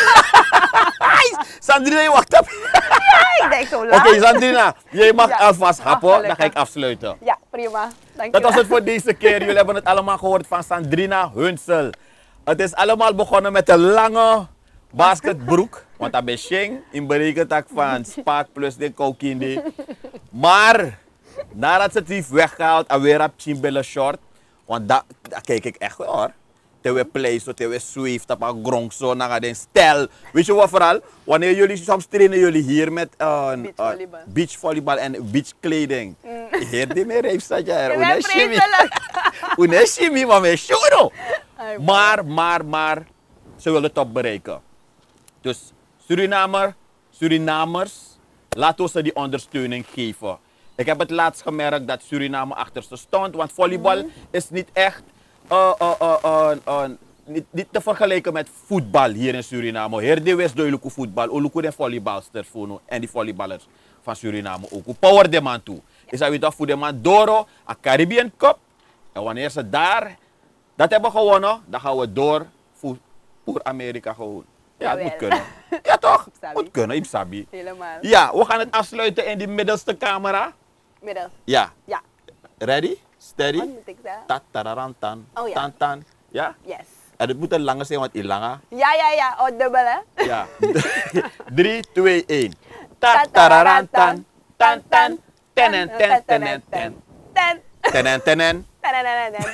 Sandrina, je wacht op. Ja, ik denk zo Oké, lang. Sandrina, jij mag Ja. alvast happen, Oh, dan ga ik gelukkig. afsluiten. Ja, prima. Dankjewel. Dat was het voor deze keer. Jullie hebben het allemaal gehoord van Sandrina Hunsel. Het is allemaal begonnen met een lange basketbroek. Want dat is Shing in berekend van Spark plus de Kokindi. Maar nadat ze het heeft weggehaald en weer op Chimbele short. Want dat, dat kijk ik echt wel hoor. Terwijl play zo, terwijl swift op een grond zo, naar een stijl. Weet je wat vooral? Wanneer jullie soms trainen jullie hier met uh, Beachvolleybal. uh, beachvolleybal en beachkleding. Mm. Hier die meer heeft dat jij. Ik ben Uneshimi. vreselijk. Uneshimi, maar met shuro. Ai, Maar, maar, maar, ze willen top bereiken. Dus Surinamer, Surinamers, laten we ze die ondersteuning geven. Ik heb het laatst gemerkt dat Suriname achter ze stond, want volleybal Mhm. is niet echt uh, uh, uh, uh, uh, niet, niet te vergelijken met voetbal hier in Suriname. Hier de West duidelijk voetbal, ook de volleybalsters en die volleyballers van Suriname ook. Power de man toe. Is dat weer voor de man Doro, een Caribbean Cup. En wanneer ze daar dat hebben gewonnen, dan gaan we door voor, voor Amerika gewoon. Ja, het moet Jawel. kunnen. Ja toch? Sabi. Moet kunnen, ik sabi. Helemaal. Ja, we gaan het afsluiten in die middelste camera. Middel. Ja. Ja. Ready? Steady? Wat moet ik zeggen? Ta tararan tan. Oh ja. Tan tan. Ja? Yes. En het moet een lange zijn, want ilanga. Ja, ja, ja. Oh, dubbel hè? Ja. drie, twee, één. Ta tararan tan. Tan tan. Tenen ten tenen ten. Ten. Tenen tenen. Tadadadadad.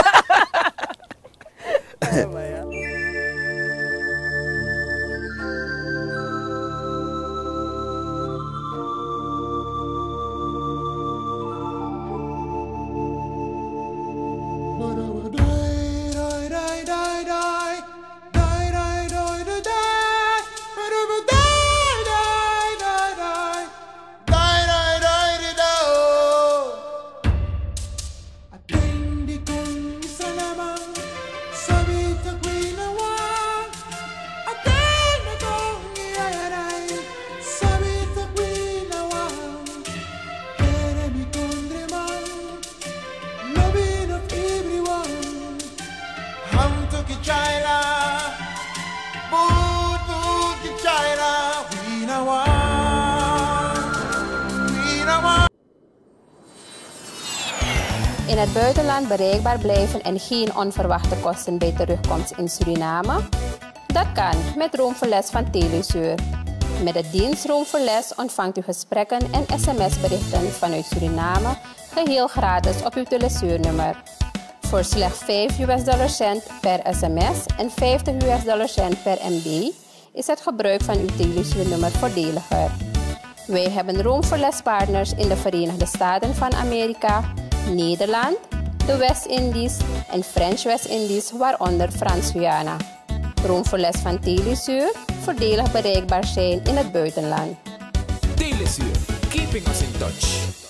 Oh my God. In het buitenland bereikbaar blijven en geen onverwachte kosten bij terugkomst in Suriname? Dat kan met Room voor Les van Telesur. Met de dienst Room voor Les ontvangt u gesprekken en sms-berichten vanuit Suriname geheel gratis op uw telesuurnummer. Voor slechts vijf U S-dollar cent per sms en vijftig U S-dollar cent per M B is het gebruik van uw telesuurnummer voordeliger. Wij hebben Room voor Les partners in de Verenigde Staten van Amerika, Nederland, de West-Indies en French West-Indies, waaronder Frans-Guyana. Room voor Les van Telesur, voordelig bereikbaar zijn in het buitenland. Telesur, keeping us in touch.